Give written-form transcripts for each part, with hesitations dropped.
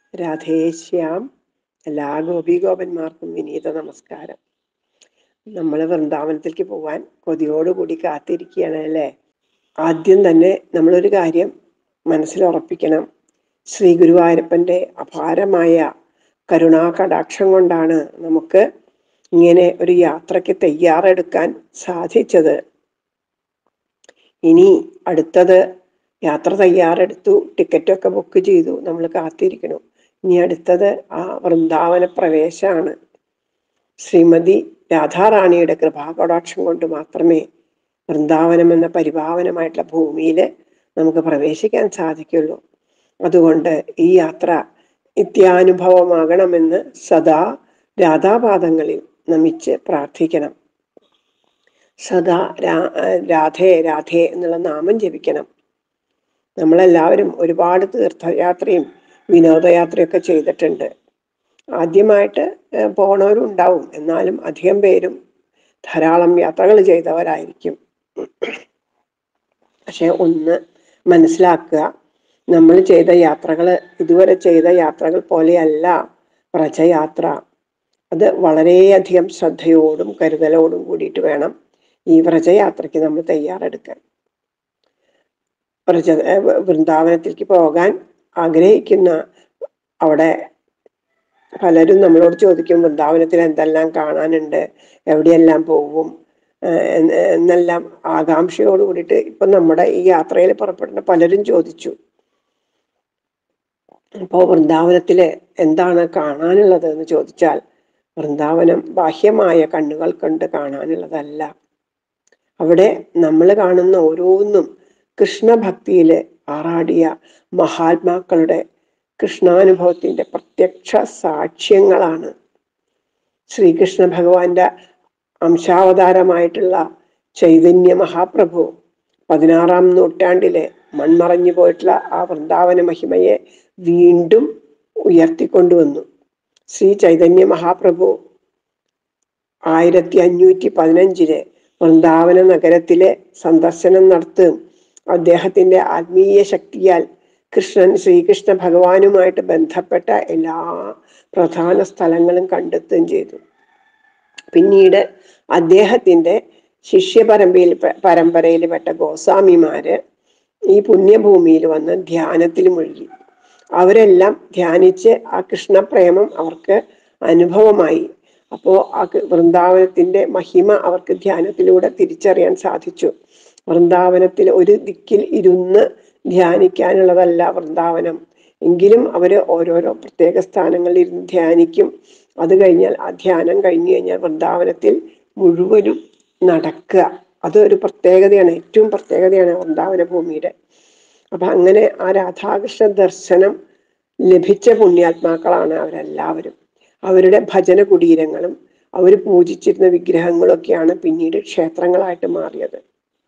രാധേശ്യാം. എല്ലാ ഗോപീഗോപന്മാർക്കും വിനീത നമസ്കാരം. നമ്മൾ വൃന്ദാവനത്തിലേക്ക് പോവാൻ കൊതിയോടുകൂടി കാത്തിരിക്കുകയാണ് അല്ലേ? ആദ്യം തന്നെ നമ്മളൊരു കാര്യം മനസ്സിൽ ഉറപ്പിക്കണം. ശ്രീ ഗുരുവായൂരപ്പന്റെ അപാരമായ കരുണാകടാക്ഷം കൊണ്ടാണ് നമുക്ക് ഇങ്ങനെ ഒരു യാത്രയ്ക്ക് തയ്യാറെടുക്കാൻ സാധിച്ചത്. ഇനി അടുത്തത് യാത്ര തയ്യാറെടുത്തു, ടിക്കറ്റൊക്കെ ബുക്ക് ചെയ്തു, നമ്മൾ കാത്തിരിക്കണം. ഇനി അടുത്തത് ആ വൃന്ദാവന പ്രവേശമാണ്. ശ്രീമതി രാധാറാണിയുടെ കൃപാകടാക്ഷം കൊണ്ട് മാത്രമേ വൃന്ദാവനം എന്ന പരിപാവനമായിട്ടുള്ള ഭൂമിയിൽ നമുക്ക് പ്രവേശിക്കാൻ സാധിക്കുള്ളൂ. അതുകൊണ്ട് ഈ യാത്ര നിത്യാനുഭവമാകണമെന്ന് സദാ രാധാപാദങ്ങളിൽ നമിച്ച് പ്രാർത്ഥിക്കണം. സദാ രാധേ രാധേ എന്നുള്ള നാമം ജപിക്കണം. നമ്മളെല്ലാവരും ഒരുപാട് തീർത്ഥയാത്രയും വിനോദയാത്രയൊക്കെ ചെയ്തിട്ടുണ്ട്. ആദ്യമായിട്ട് പോണവരും ഉണ്ടാവും, എന്നാലും അധികം പേരും ധാരാളം യാത്രകൾ ചെയ്തവരായിരിക്കും. പക്ഷെ ഒന്ന് മനസ്സിലാക്കുക, നമ്മൾ ചെയ്ത യാത്രകൾ ഇതുവരെ ചെയ്ത യാത്രകൾ പോലെയല്ല വ്രജയാത്ര. അത് വളരെയധികം ശ്രദ്ധയോടും കരുതലോടും കൂടിയിട്ട് വേണം ഈ വ്രജയാത്രയ്ക്ക് നമ്മൾ തയ്യാറെടുക്കാൻ. വൃന്ദാവനത്തിലേക്ക് പോകാൻ ആഗ്രഹിക്കുന്ന അവിടെ പലരും നമ്മളോട് ചോദിക്കും, വൃന്ദാവനത്തിൽ എന്തെല്ലാം കാണാനുണ്ട്, എവിടെയെല്ലാം പോകും എന്നെല്ലാം ആകാംക്ഷയോട് കൂടിയിട്ട് ഇപ്പൊ നമ്മുടെ ഈ യാത്രയിൽ പുറപ്പെടുന്ന പലരും ചോദിച്ചു. അപ്പോ വൃന്ദാവനത്തില് എന്താണ് കാണാനുള്ളത് എന്ന് ചോദിച്ചാൽ, വൃന്ദാവനം ബാഹ്യമായ കണ്ണുകൾ കൊണ്ട് കാണാനുള്ളതല്ല. അവിടെ നമ്മൾ കാണുന്ന ഓരോന്നും കൃഷ്ണഭക്തിയില് ആറാടിയ മഹാത്മാക്കളുടെ കൃഷ്ണാനുഭവത്തിന്റെ പ്രത്യക്ഷ സാക്ഷ്യങ്ങളാണ്. ശ്രീകൃഷ്ണ ഭഗവാന്റെ അംശാവതാരമായിട്ടുള്ള ചൈതന്യ മഹാപ്രഭു 16-ാം നൂറ്റാണ്ടിലെ മൺമറഞ്ഞു പോയിട്ടുള്ള ആ വൃന്ദാവന മഹിമയെ വീണ്ടും ഉയർത്തിക്കൊണ്ടുവന്നു. ശ്രീ ചൈതന്യ മഹാപ്രഭു 1515 വൃന്ദാവന നഗരത്തിലെ സന്ദർശനം നടത്തും. അദ്ദേഹത്തിന്റെ ആത്മീയ ശക്തിയാൽ ശ്രീകൃഷ്ണ ഭഗവാനുമായിട്ട് ബന്ധപ്പെട്ട എല്ലാ പ്രധാന സ്ഥലങ്ങളും കണ്ടെത്തുകയും ചെയ്തു. പിന്നീട് അദ്ദേഹത്തിന്റെ ശിഷ്യ പരമ്പരയിൽപ്പെട്ട ഗോസ്വാമിമാര് ഈ പുണ്യഭൂമിയിൽ വന്ന് ധ്യാനത്തിൽ മുഴുകി. അവരെല്ലാം ധ്യാനിച്ച് ആ കൃഷ്ണപ്രേമം അവർക്ക് അനുഭവമായി. അപ്പോ ആ വൃന്ദാവനത്തിന്റെ മഹിമ അവർക്ക് ധ്യാനത്തിലൂടെ തിരിച്ചറിയാൻ സാധിച്ചു. വൃന്ദാവനത്തിൽ ഒരു ദിക്കിൽ ഇരുന്ന് ധ്യാനിക്കാനുള്ളതല്ല വൃന്ദാവനം. എങ്കിലും അവര് ഓരോരോ പ്രത്യേക സ്ഥാനങ്ങളിൽ ഇരുന്ന് ധ്യാനിക്കും. അത് കഴിഞ്ഞാൽ ആ ധ്യാനം കഴിഞ്ഞു കഴിഞ്ഞാൽ വൃന്ദാവനത്തിൽ മുഴുവനും നടക്കുക. അതൊരു പ്രത്യേകതയാണ്, ഏറ്റവും പ്രത്യേകതയാണ് വൃന്ദാവന ഭൂമിയുടെ. അപ്പൊ അങ്ങനെ ആ രാധാകൃഷ്ണ ദർശനം ലഭിച്ച പുണ്യാത്മാക്കളാണ് അവരെല്ലാവരും. അവരുടെ ഭജന കുടീരങ്ങളും അവർ പൂജിച്ചിരുന്ന വിഗ്രഹങ്ങളൊക്കെയാണ് പിന്നീട് ക്ഷേത്രങ്ങളായിട്ട് മാറിയത്.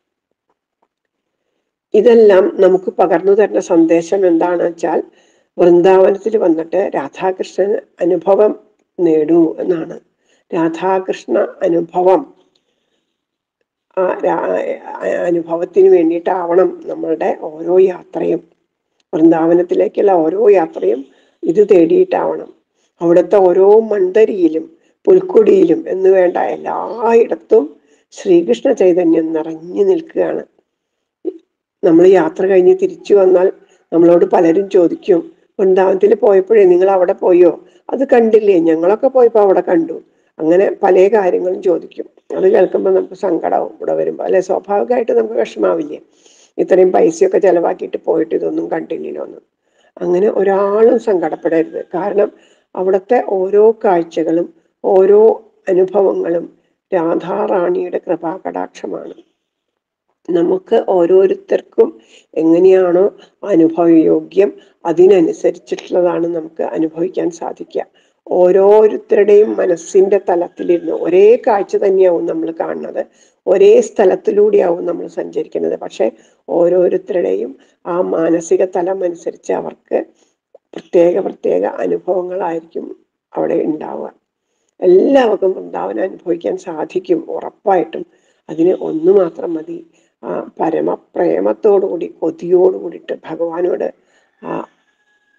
ഇതെല്ലാം നമുക്ക് പകർന്നു തരുന്ന സന്ദേശം എന്താണെന്ന് വെച്ചാൽ, വൃന്ദാവനത്തിൽ വന്നിട്ട് രാധാകൃഷ്ണൻ അനുഭവം നേടൂ എന്നാണ്. രാധാകൃഷ്ണ അനുഭവം, ആ അനുഭവത്തിന് വേണ്ടിയിട്ടാവണം നമ്മളുടെ ഓരോ യാത്രയും. വൃന്ദാവനത്തിലേക്കുള്ള ഓരോ യാത്രയും ഇത് തേടിയിട്ടാവണം. അവിടുത്തെ ഓരോ മണ്ഡരിയിലും പുൽക്കുടിയിലും എന്ന് വേണ്ട എല്ലായിടത്തും ശ്രീകൃഷ്ണ ചൈതന്യം നിറഞ്ഞു നിൽക്കുകയാണ്. നമ്മൾ യാത്ര കഴിഞ്ഞ് തിരിച്ചു വന്നാൽ നമ്മളോട് പലരും ചോദിക്കും, വൃന്ദാവനത്തിൽ പോയപ്പോഴേ നിങ്ങൾ അവിടെ പോയോ, അത് കണ്ടില്ലേ, ഞങ്ങളൊക്കെ പോയപ്പോ അവിടെ കണ്ടു. അങ്ങനെ പല കാര്യങ്ങളും ചോദിക്കും. അത് കേൾക്കുമ്പോൾ നമുക്ക് സങ്കടവും ഇവിടെ വരുമ്പോൾ അല്ലെ, സ്വാഭാവികമായിട്ട് നമുക്ക് വിഷമാവില്ലേ, ഇത്രയും പൈസയൊക്കെ ചെലവാക്കിയിട്ട് പോയിട്ട് ഇതൊന്നും കണ്ടില്ലല്ലോ എന്ന്. അങ്ങനെ ഒരാളും സങ്കടപ്പെടരുത്. കാരണം അവിടുത്തെ ഓരോ കാഴ്ചകളും ഓരോ അനുഭവങ്ങളും രാധാറാണിയുടെ കൃപാകടാക്ഷമാണ്. നമുക്ക് ഓരോരുത്തർക്കും എങ്ങനെയാണോ അനുഭവയോഗ്യം അതിനനുസരിച്ചിട്ടുള്ളതാണ് നമുക്ക് അനുഭവിക്കാൻ സാധിക്കുക. ഓരോരുത്തരുടെയും മനസ്സിന്റെ തലത്തിലിരുന്ന് ഒരേ കാഴ്ച തന്നെയാവും നമ്മൾ കാണുന്നത്, ഒരേ സ്ഥലത്തിലൂടെയാവും നമ്മൾ സഞ്ചരിക്കുന്നത്. പക്ഷെ ഓരോരുത്തരുടെയും ആ മാനസിക തലം അനുസരിച്ച് അവർക്ക് പ്രത്യേക പ്രത്യേക അനുഭവങ്ങളായിരിക്കും അവിടെ ഉണ്ടാവുക. എല്ലാവർക്കും വൃന്ദാവനം അനുഭവിക്കാൻ സാധിക്കും ഉറപ്പായിട്ടും. അതിന് ഒന്ന് മാത്രം മതി, ആ പരമപ്രേമത്തോടുകൂടി കൊതിയോടുകൂടിയിട്ട് ഭഗവാനോട് ആ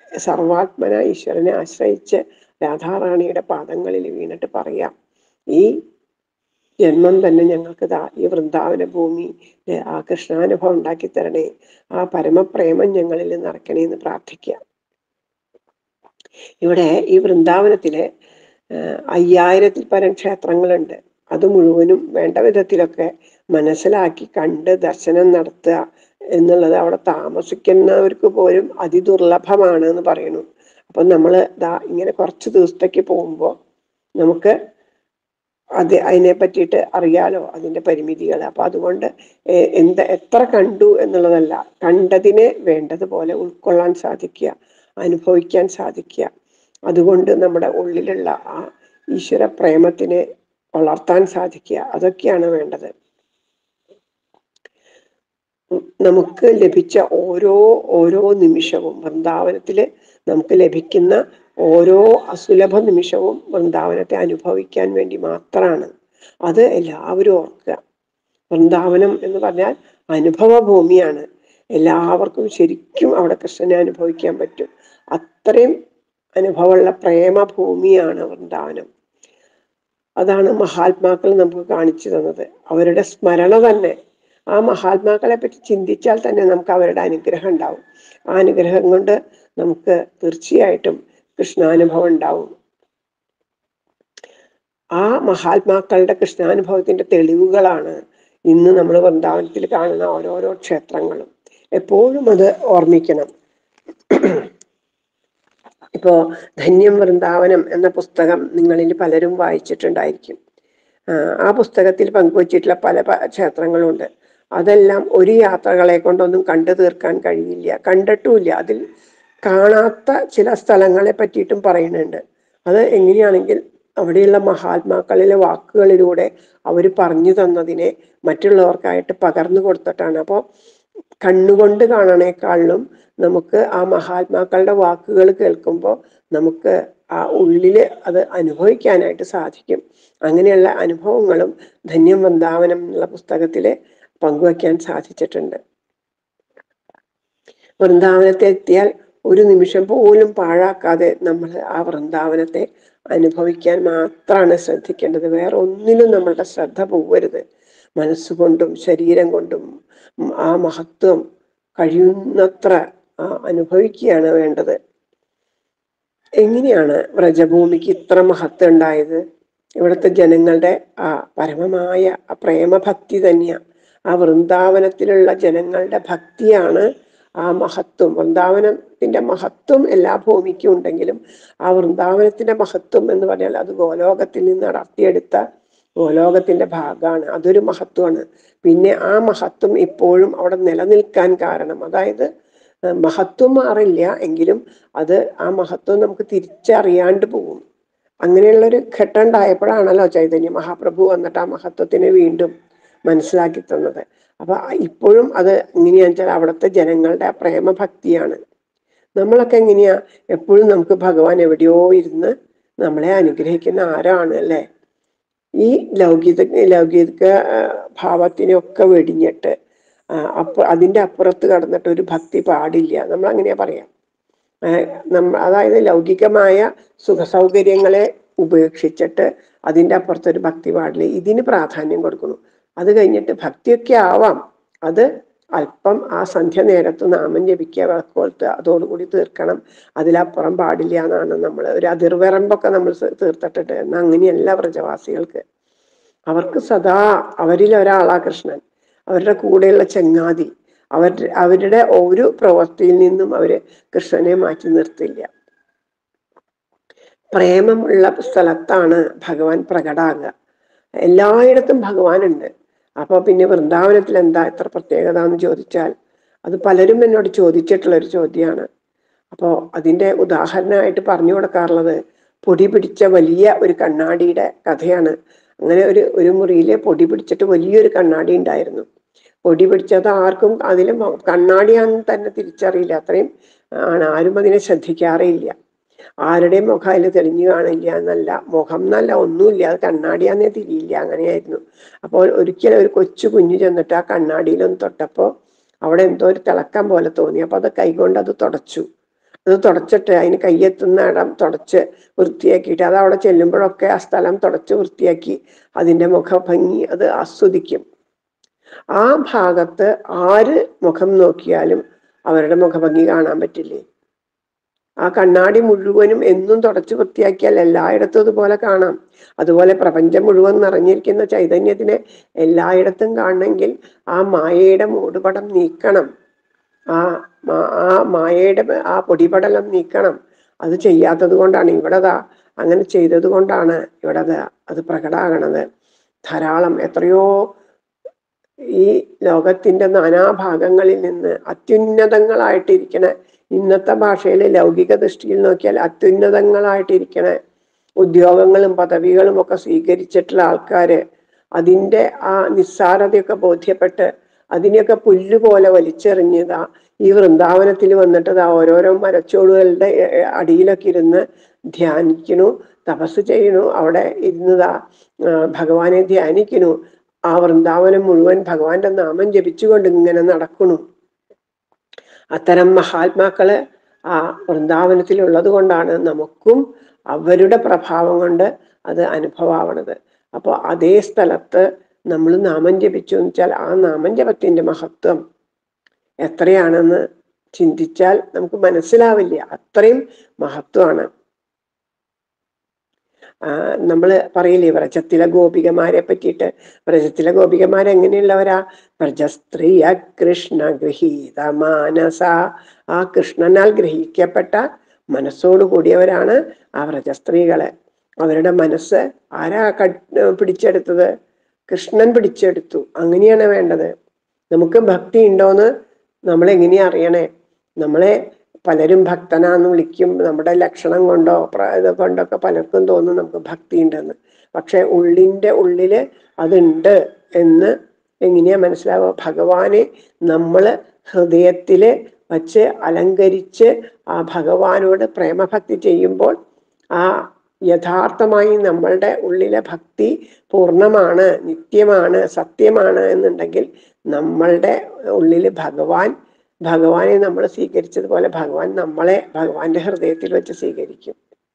സർവാത്മന ഈശ്വരനെ ആശ്രയിച്ച് രാധാറാണിയുടെ പാദങ്ങളിൽ വീണിട്ട് പറയാം, ഈ ജന്മം തന്നെ ഞങ്ങൾക്ക് ഈ വൃന്ദാവന ഭൂമി ആ കൃഷ്ണാനുഭവം ഉണ്ടാക്കി തരണേ, ആ പരമപ്രേമം ഞങ്ങളിൽ നിറയ്ക്കണേ എന്ന് പ്രാർത്ഥിക്കാം. ഇവിടെ ഈ വൃന്ദാവനത്തില് 5000-ൽ പരം ക്ഷേത്രങ്ങളുണ്ട്. അത് മുഴുവനും വേണ്ട വിധത്തിലൊക്കെ മനസ്സിലാക്കി കണ്ട് ദർശനം നടത്തുക എന്നുള്ളത് അവിടെ താമസിക്കുന്നവർക്ക് പോലും അതിദുർലഭമാണ് എന്ന് പറയുന്നു. അപ്പൊ നമ്മള് ഇങ്ങനെ കുറച്ച് ദിവസത്തേക്ക് പോകുമ്പോൾ നമുക്ക് അതിനെ പറ്റിയിട്ട് അറിയാലോ, അതിന്റെ പരിമിതികൾ. അപ്പൊ അതുകൊണ്ട് എത്ര കണ്ടു എന്നുള്ളതല്ല, കണ്ടതിനെ വേണ്ടതുപോലെ ഉൾക്കൊള്ളാൻ സാധിക്കുക, അനുഭവിക്കാൻ സാധിക്കുക. അതുകൊണ്ട് നമ്മുടെ ഉള്ളിലുള്ള ആ ഈശ്വര പ്രേമത്തിനെ വളർത്താൻ സാധിക്കുക, അതൊക്കെയാണ് വേണ്ടത്. നമുക്ക് ലഭിച്ച ഓരോ നിമിഷവും, വൃന്ദാവനത്തില് നമുക്ക് ലഭിക്കുന്ന ഓരോ അസുലഭ നിമിഷവും വൃന്ദാവനത്തെ അനുഭവിക്കാൻ വേണ്ടി മാത്രമാണ്. അത് എല്ലാവരും ഓർക്കുക. വൃന്ദാവനം എന്ന് പറഞ്ഞാൽ അനുഭവ ഭൂമിയാണ്. എല്ലാവർക്കും ശരിക്കും അവിടെ കൃഷ്ണനെ അനുഭവിക്കാൻ പറ്റും. അത്രയും അനുഭവമുള്ള പ്രേമഭൂമിയാണ് വൃന്ദാവനം. അതാണ് മഹാത്മാക്കൾ നമുക്ക് കാണിച്ചു തന്നത്. അവരുടെ സ്മരണ തന്നെ, ആ മഹാത്മാക്കളെ പറ്റി ചിന്തിച്ചാൽ തന്നെ നമുക്ക് അവരുടെ അനുഗ്രഹം ഉണ്ടാവും. ആ അനുഗ്രഹം കൊണ്ട് നമുക്ക് തീർച്ചയായിട്ടും കൃഷ്ണാനുഭവം ഉണ്ടാവും. ആ മഹാത്മാക്കളുടെ കൃഷ്ണാനുഭവത്തിന്റെ തെളിവുകളാണ് ഇന്ന് നമ്മൾ വൃന്ദാവനത്തിൽ കാണുന്ന ഓരോരോ ക്ഷേത്രങ്ങളും. എപ്പോഴും അത് ഓർമ്മിക്കണം. ഇപ്പോ ധന്യം വൃന്ദാവനം എന്ന പുസ്തകം നിങ്ങളിൽ പലരും വായിച്ചിട്ടുണ്ടായിരിക്കും. ആ പുസ്തകത്തിൽ പങ്കുവച്ചിട്ടുള്ള പല ക്ഷേത്രങ്ങളുണ്ട്. അതെല്ലാം ഒരു യാത്രകളെ കൊണ്ടൊന്നും കണ്ടു തീർക്കാൻ കഴിയില്ല, കണ്ടിട്ടുമില്ല. അതിൽ കാണാത്ത ചില സ്ഥലങ്ങളെ പറ്റിയിട്ടും പറയുന്നുണ്ട്. അത് എങ്ങനെയാണെങ്കിൽ അവിടെയുള്ള മഹാത്മാക്കളിലെ വാക്കുകളിലൂടെ അവർ പറഞ്ഞു തന്നതിനെ മറ്റുള്ളവർക്കായിട്ട് പകർന്നു കൊടുത്തിട്ടാണ്. അപ്പോൾ കണ്ണുകൊണ്ട് കാണണേക്കാളിലും നമുക്ക് ആ മഹാത്മാക്കളുടെ വാക്കുകൾ കേൾക്കുമ്പോൾ നമുക്ക് ആ ഉള്ളില് അത് അനുഭവിക്കാനായിട്ട് സാധിക്കും. അങ്ങനെയുള്ള അനുഭവങ്ങളും ധന്യം വൃന്ദാവനം എന്നുള്ള പുസ്തകത്തില് പങ്കുവയ്ക്കാൻ സാധിച്ചിട്ടുണ്ട്. വൃന്ദാവനത്തെ എത്തിയാൽ ഒരു നിമിഷം പോലും പാഴാക്കാതെ നമ്മൾ ആ വൃന്ദാവനത്തെ അനുഭവിക്കാൻ മാത്രമാണ് ശ്രദ്ധിക്കേണ്ടത്. വേറെ ഒന്നിലും നമ്മളുടെ ശ്രദ്ധ പോവരുത്. മനസ്സുകൊണ്ടും ശരീരം കൊണ്ടും ആ മഹത്വം കഴിയുന്നത്ര അനുഭവിക്കുകയാണ് വേണ്ടത്. എങ്ങനെയാണ് വ്രജഭൂമിക്ക് ഇത്ര മഹത്വം ഉണ്ടായത്? ഇവിടുത്തെ ജനങ്ങളുടെ ആ പരമമായ പ്രേമഭക്തി തന്നെയാണ്. ആ വൃന്ദാവനത്തിലുള്ള ജനങ്ങളുടെ ഭക്തിയാണ് ആ മഹത്വം. വൃന്ദാവനത്തിന്റെ മഹത്വം എല്ലാ ഭൂമിക്കും ഉണ്ടെങ്കിലും ആ വൃന്ദാവനത്തിന്റെ മഹത്വം എന്ന് പറഞ്ഞാൽ അത് ഗോലോകത്തിൽ നിന്ന് നടത്തിയെടുത്ത ഗോലോകത്തിന്റെ ഭാഗമാണ്. അതൊരു മഹത്വമാണ്. പിന്നെ ആ മഹത്വം ഇപ്പോഴും അവിടെ നിലനിൽക്കാൻ കാരണം, അതായത് മഹത്വം മാറില്ല എങ്കിലും അത് ആ മഹത്വം നമുക്ക് തിരിച്ചറിയാണ്ട് പോകും. അങ്ങനെയുള്ളൊരു ഘട്ടം ഉണ്ടായപ്പോഴാണല്ലോ ചൈതന്യ മഹാപ്രഭു വന്നിട്ട് ആ മഹത്വത്തിനെ വീണ്ടും മനസ്സിലാക്കി തന്നത്. അപ്പൊ ഇപ്പോഴും അത് എങ്ങനെയാന്ന് വെച്ചാൽ അവിടുത്തെ ജനങ്ങളുടെ ആ പ്രേമഭക്തിയാണ്. നമ്മളൊക്കെ എങ്ങനെയാ, എപ്പോഴും നമുക്ക് ഭഗവാൻ എവിടെയോ ഇരുന്ന് നമ്മളെ അനുഗ്രഹിക്കുന്ന ആരാണ് അല്ലെ? ഈ ലൗകിക ഭാവത്തിനൊക്കെ വെടിഞ്ഞിട്ട് അതിന്റെ അപ്പുറത്ത് കടന്നിട്ട് ഒരു ഭക്തി പാടില്ല, നമ്മൾ അങ്ങനെയാ പറയാം. അതായത് ലൗകികമായ സുഖസൗകര്യങ്ങളെ ഉപേക്ഷിച്ചിട്ട് അതിൻ്റെ അപ്പുറത്തൊരു ഭക്തി പാടില്ല, ഇതിന് പ്രാധാന്യം കൊടുക്കുന്നു. അത് കഴിഞ്ഞിട്ട് ഭക്തിയൊക്കെ ആവാം, അത് അല്പം ആ സന്ധ്യ നേരത്ത് നാമം ജപിക്കുക, വിളക്കോർത്ത് അതോടുകൂടി തീർക്കണം. അതിലപ്പുറം പാടില്ല എന്നാണ് നമ്മൾ ഒരു അതിർവരമ്പൊക്കെ നമ്മൾ തീർത്തിട്ടിട്ട്. എന്നാൽ അങ്ങനെയല്ല വ്രജവാസികൾക്ക്. അവർക്ക് സദാ അവരിൽ ഒരാളാ കൃഷ്ണൻ, അവരുടെ കൂടെയുള്ള ചങ്ങാതി. അവരുടെ ഒരു പ്രവൃത്തിയിൽ നിന്നും അവര് കൃഷ്ണനെ മാറ്റി നിർത്തില്ല. പ്രേമമുള്ള സ്ഥലത്താണ് ഭഗവാൻ പ്രകടാകുക. എല്ലായിടത്തും ഭഗവാൻ ഉണ്ട്. അപ്പൊ പിന്നെ വൃന്ദാവനത്തിൽ എന്താ ഇത്ര പ്രത്യേകത എന്ന് ചോദിച്ചാൽ അത് പലരും എന്നോട് ചോദിച്ചിട്ടുള്ള ഒരു ചോദ്യമാണ്. അപ്പോൾ അതിന്റെ ഉദാഹരണമായിട്ട് പറഞ്ഞു കൊടുക്കാറുള്ളത് പൊടി പിടിച്ച വലിയ ഒരു കണ്ണാടിയുടെ കഥയാണ്. അങ്ങനെ ഒരു മുറിയിലെ പൊടി പിടിച്ചിട്ട് വലിയൊരു കണ്ണാടി ഉണ്ടായിരുന്നു. പൊടി പിടിച്ചത് ആർക്കും അതിലും കണ്ണാടിയാണെന്ന് തന്നെ തിരിച്ചറിയില്ല, അത്രയും ആണ്. ആരും അതിനെ ശ്രദ്ധിക്കാറേയില്ല. ആരുടെയും മുഖം അതിൽ തെളിഞ്ഞു കാണില്ല എന്നല്ല, മുഖം എന്നല്ല, ഒന്നുമില്ല, അത് കണ്ണാടിയാന്നേ തിരിയില്ല. അങ്ങനെയായിരുന്നു. അപ്പോൾ ഒരിക്കലും ഒരു കൊച്ചു കുഞ്ഞു ചെന്നിട്ട് ആ കണ്ണാടിയിലൊന്ന് തൊട്ടപ്പോൾ അവിടെ എന്തോ ഒരു തിളക്കം പോലെ തോന്നി. അപ്പൊ അത് കൈകൊണ്ട് അത് തുടച്ചു. അത് തുടച്ചിട്ട് അതിന് കയ്യെത്തുന്ന ഇടം തുടച്ച് വൃത്തിയാക്കിയിട്ട് അത് അവിടെ ചെല്ലുമ്പോഴൊക്കെ ആ സ്ഥലം തുടച്ച് വൃത്തിയാക്കി അതിൻ്റെ മുഖഭംഗി അത് ആസ്വദിക്കും. ആ ഭാഗത്ത് ആര് മുഖം നോക്കിയാലും അവരുടെ മുഖഭംഗി കാണാൻ പറ്റില്ലേ? ആ കണ്ണാടി മുഴുവനും എന്നും തുടച്ച് വൃത്തിയാക്കിയാൽ എല്ലായിടത്തും അതുപോലെ കാണാം. അതുപോലെ പ്രപഞ്ചം മുഴുവൻ നിറഞ്ഞിരിക്കുന്ന ചൈതന്യത്തിനെ എല്ലായിടത്തും കാണണമെങ്കിൽ ആ മായയുടെ മൂടുപടം നീക്കണം. ആ മായയുടെ ആ പൊടിപടലം നീക്കണം. അത് ചെയ്യാത്തത് കൊണ്ടാണ് ഇവിടെതാ അങ്ങനെ ചെയ്തത് കൊണ്ടാണ് ഇവിടെ അത് പ്രകടമാകണത്. ധാരാളം എത്രയോ ഈ ലോകത്തിന്റെ നാനാഭാഗങ്ങളിൽ നിന്ന് അത്യുന്നതങ്ങളായിട്ടിരിക്കണ, ഇന്നത്തെ ഭാഷയിൽ ലൗകിക ദൃഷ്ടിയിൽ നോക്കിയാൽ അത്യുന്നതങ്ങളായിട്ടിരിക്കണ ഉദ്യോഗങ്ങളും പദവികളും ഒക്കെ സ്വീകരിച്ചിട്ടുള്ള ആൾക്കാര് അതിൻ്റെ ആ നിസ്സാരതയൊക്കെ ബോധ്യപ്പെട്ട് അതിനെയൊക്കെ പുല്ലുപോലെ വലിച്ചെറിഞ്ഞതാ ഈ വൃന്ദാവനത്തിൽ വന്നിട്ട് ഓരോരോ മരച്ചോളുകളുടെ അടിയിലൊക്കെ ഇരുന്ന് ധ്യാനിക്കണു, തപസ് ചെയ്യണു. അവിടെ ഇരുന്നതാ ഭഗവാനെ ധ്യാനിക്കണു. ആ വൃന്ദാവനം മുഴുവൻ ഭഗവാന്റെ നാമം ജപിച്ചുകൊണ്ട് ഇങ്ങനെ നടക്കണു. അത്തരം മഹാത്മാക്കള് ആ വൃന്ദാവനത്തിലുള്ളത് കൊണ്ടാണ് നമുക്കും അവരുടെ പ്രഭാവം കൊണ്ട് അത് അനുഭവമാവണത്. അപ്പോൾ അതേ സ്ഥലത്ത് നമ്മൾ നാമം ജപിച്ചു എന്ന് വെച്ചാൽ ആ നാമം ജപത്തിന്റെ മഹത്വം എത്രയാണെന്ന് ചിന്തിച്ചാൽ നമുക്ക് മനസ്സിലാവില്ല. അത്രയും മഹത്വമാണ്. നമ്മൾ പറയില്ലേ വ്രജത്തിലെ ഗോപികമാരെ പറ്റിയിട്ട്? വ്രജത്തിലെ ഗോപികമാരെ എങ്ങനെയുള്ളവരാ? വ്രജസ്ത്രീയ കൃഷ്ണ ഗൃഹീത മാനസ. ആ കൃഷ്ണനാൽ ഗ്രഹിക്കപ്പെട്ട മനസ്സോടു കൂടിയവരാണ് ആ വ്രജസ്ത്രീകള്. അവരുടെ മനസ്സ് ആരാ പിടിച്ചെടുത്തത്? കൃഷ്ണൻ പിടിച്ചെടുത്തു. അങ്ങനെയാണ് വേണ്ടത്. നമുക്ക് ഭക്തി ഉണ്ടോന്ന് നമ്മളെങ്ങനെയാ അറിയണേ? നമ്മളെ പലരും ഭക്തനാന്ന് വിളിക്കും. നമ്മുടെ ലക്ഷണം കൊണ്ടോ കൊണ്ടൊക്കെ പലർക്കും തോന്നും നമുക്ക് ഭക്തി ഉണ്ടെന്ന്. പക്ഷെ ഉള്ളിൻ്റെ ഉള്ളില് അതുണ്ട് എന്ന് എങ്ങനെയാ മനസ്സിലാവുക? ഭഗവാനെ നമ്മള് ഹൃദയത്തില് വച്ച് അലങ്കരിച്ച് ആ ഭഗവാനോട് പ്രേമഭക്തി ചെയ്യുമ്പോൾ ആ യഥാർത്ഥമായി നമ്മളുടെ ഉള്ളിലെ ഭക്തി പൂർണ്ണമാണ്, നിത്യമാണ്, സത്യമാണ് എന്നുണ്ടെങ്കിൽ നമ്മളുടെ ഉള്ളില് ഭഗവാനെ നമ്മൾ സ്വീകരിച്ചതുപോലെ ഭഗവാൻ നമ്മളെ ഭഗവാന്റെ ഹൃദയത്തിൽ വെച്ച് സ്വീകരിക്കും.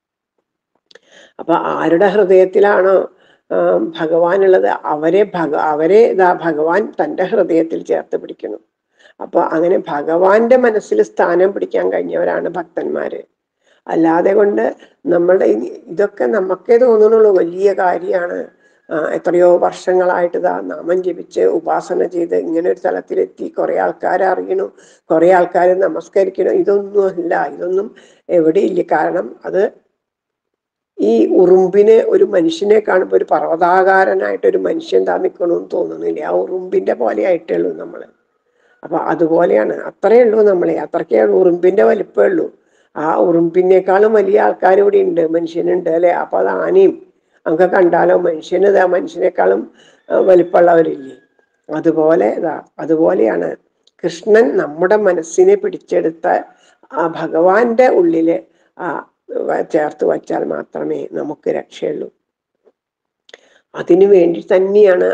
അപ്പൊ ആരുടെ ഹൃദയത്തിലാണോ ഭഗവാനുള്ളത് അവരെ ഭഗവാൻ തൻ്റെ ഹൃദയത്തിൽ ചേർത്ത് പിടിക്കണം. അപ്പൊ അങ്ങനെ ഭഗവാന്റെ മനസ്സിൽ സ്ഥാനം പിടിക്കാൻ കഴിഞ്ഞവരാണ് ഭക്തന്മാര്. അല്ലാതെ കൊണ്ട് നമ്മളുടെ ഇതൊക്കെ നമുക്കേ തോന്നുന്നുള്ളൂ വലിയ കാര്യമാണ്. എത്രയോ വർഷങ്ങളായിട്ട് നാമം ജപിച്ച് ഉപാസന ചെയ്ത് ഇങ്ങനെ ഒരു തലത്തിലെത്തി കുറെ ആൾക്കാരെ അറിയണു, കുറെ ആൾക്കാർ നമസ്കരിക്കണം. ഇതൊന്നും എവിടെയില്ല. കാരണം അത് ഈ ഉറുമ്പിന് ഒരു മനുഷ്യനെ കാണുമ്പോൾ ഒരു പർവ്വതാകാരനായിട്ട് ഒരു മനുഷ്യൻ നിൽക്കണമെന്ന് തോന്നുന്നില്ല. ആ ഉറുമ്പിന്റെ പോലെ ആയിട്ടേ ഉള്ളൂ നമ്മള്. അപ്പൊ അതുപോലെയാണ്. അത്രയേ ഉള്ളൂ നമ്മളെ, അത്രക്കേ ഉള്ളൂ. ഉറുമ്പിന്റെ വലിപ്പമേ ഉള്ളൂ. ആ ഉറുമ്പിനേക്കാളും വലിയ ആൾക്കാർ ഇവിടെ ഉണ്ട്, മനുഷ്യനുണ്ട് അല്ലെ? അപ്പൊ അത് ആനയും നമുക്ക് കണ്ടാലോ മനുഷ്യനേക്കാളും വലിപ്പമുള്ളവരില്ലേ? അതുപോലെയാണ് കൃഷ്ണൻ നമ്മുടെ മനസ്സിനെ പിടിച്ചെടുത്ത ആ ഭഗവാന്റെ ഉള്ളില് ചേർത്ത് വച്ചാൽ മാത്രമേ നമുക്ക് രക്ഷയുള്ളൂ. അതിനു വേണ്ടി തന്നെയാണ്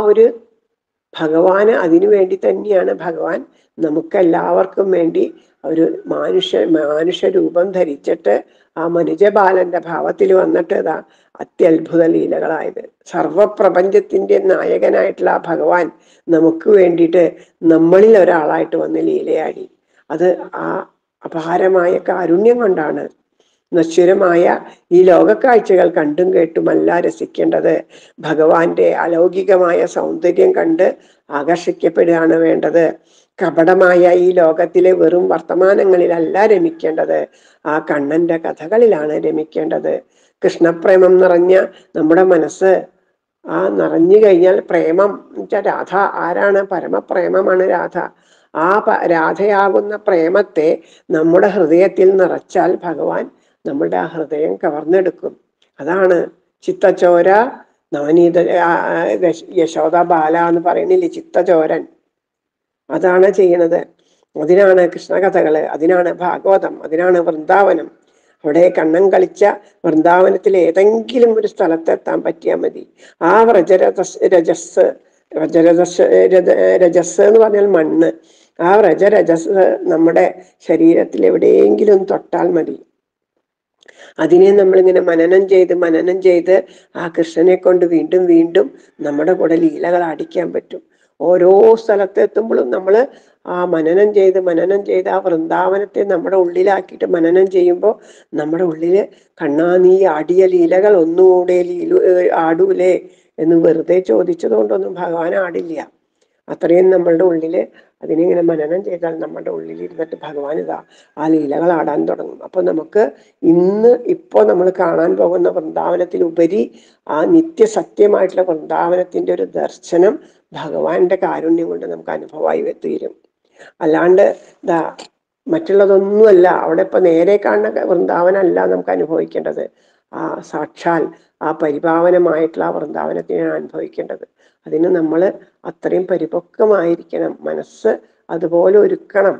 അതിനു വേണ്ടി തന്നെയാണ് ഭഗവാൻ നമുക്കെല്ലാവർക്കും വേണ്ടി ഒരു മാനുഷ രൂപം ധരിച്ചിട്ട് ആ മനുജബാലന്റെ ഭാവത്തിൽ വന്നിട്ട് അത്യത്ഭുത ലീലകളായത്. സർവപ്രപഞ്ചത്തിന്റെ നായകനായിട്ടുള്ള ആ ഭഗവാൻ നമുക്ക് വേണ്ടിയിട്ട് നമ്മളിൽ ഒരാളായിട്ട് വന്ന് ലീലയാടി. അത് ആ അപാരമായ കാരുണ്യം കൊണ്ടാണ്. നശ്വരമായ ഈ ലോകക്കാഴ്ചകൾ കണ്ടും കേട്ടുമല്ല രസിക്കേണ്ടത്. ഭഗവാന്റെ അലൗകികമായ സൗന്ദര്യം കണ്ട് ആകർഷിക്കപ്പെടുകയാണ് വേണ്ടത്. കപടമായ ഈ ലോകത്തിലെ വെറും വർത്തമാനങ്ങളിലല്ല രമിക്കേണ്ടത്. ആ കണ്ണന്റെ കഥകളിലാണ് രമിക്കേണ്ടത്. കൃഷ്ണപ്രേമം നിറഞ്ഞ നമ്മുടെ മനസ്സ് നിറഞ്ഞു കഴിഞ്ഞാൽ പ്രേമം വെച്ചാൽ രാധ ആരാണ്? പരമപ്രേമമാണ് രാധ. ആ രാധയാകുന്ന പ്രേമത്തെ നമ്മുടെ ഹൃദയത്തിൽ നിറച്ചാൽ ഭഗവാൻ നമ്മുടെ ആ ഹൃദയം കവർന്നെടുക്കും. അതാണ് ചിത്തച്ചോര നവനീത യശോദ ബാല എന്ന് പറയുന്നില്ലേ, ചിത്തചോരൻ. അതാണ് ചെയ്യണത്. അതിനാണ് കൃഷ്ണകഥകള്, അതിനാണ് ഭാഗവതം, അതിനാണ് വൃന്ദാവനം. അവിടെ കണ്ണൻ കളിച്ച വൃന്ദാവനത്തിൽ ഏതെങ്കിലും ഒരു സ്ഥലത്തെത്താൻ പറ്റിയാൽ മതി. ആ രജസ് എന്ന് പറഞ്ഞാൽ മണ്ണ്. ആ രജസ് നമ്മുടെ ശരീരത്തിൽ എവിടെയെങ്കിലും തൊട്ടാൽ മതി, അതിനെ നമ്മളിങ്ങനെ മനനം ചെയ്ത് ആ കൃഷ്ണനെ കൊണ്ട് വീണ്ടും വീണ്ടും നമ്മുടെ കൂടെ ലീലകൾ അടിക്കാൻ പറ്റും. ഓരോ സ്ഥലത്തെത്തുമ്പോഴും നമ്മൾ ആ മനനം ചെയ്ത് ആ വൃന്ദാവനത്തെ നമ്മുടെ ഉള്ളിലാക്കിയിട്ട് മനനം ചെയ്യുമ്പോൾ നമ്മുടെ ഉള്ളില് കണ്ണാ നീ ആടിയ ലീലകൾ ഒന്നുകൂടെ ആടൂലേ എന്ന് വെറുതെ ചോദിച്ചത് കൊണ്ടൊന്നും ഭഗവാൻ ആടില്ല. അത്രയും നമ്മളുടെ ഉള്ളില് അതിനിങ്ങനെ മനനം ചെയ്താൽ നമ്മുടെ ഉള്ളിൽ ഇരുന്നിട്ട് ഭഗവാൻ ഇതാ ആ ലീലകൾ ആടാൻ തുടങ്ങും. അപ്പൊ നമുക്ക് ഇപ്പോ നമ്മൾ കാണാൻ പോകുന്ന വൃന്ദാവനത്തിലുപരി ആ നിത്യസത്യമായിട്ടുള്ള വൃന്ദാവനത്തിന്റെ ഒരു ദർശനം ഭഗവാന്റെ കാരുണ്യം കൊണ്ട് നമുക്ക് അനുഭവമായി തീരും. അല്ലാണ്ട് മറ്റുള്ളതൊന്നുമല്ല. അവിടെ ഇപ്പൊ നേരെ കാണുന്ന വൃന്ദാവനമല്ല നമുക്ക് അനുഭവിക്കേണ്ടത്, ആ സാക്ഷാൽ ആ പരിപാവനമായിട്ടുള്ള ആ വൃന്ദാവനത്തിനാണ് അനുഭവിക്കേണ്ടത്. അതിന് നമ്മൾ അത്രയും പരിപക്വമായിരിക്കണം, മനസ്സ് അതുപോലെ ഒരുക്കണം.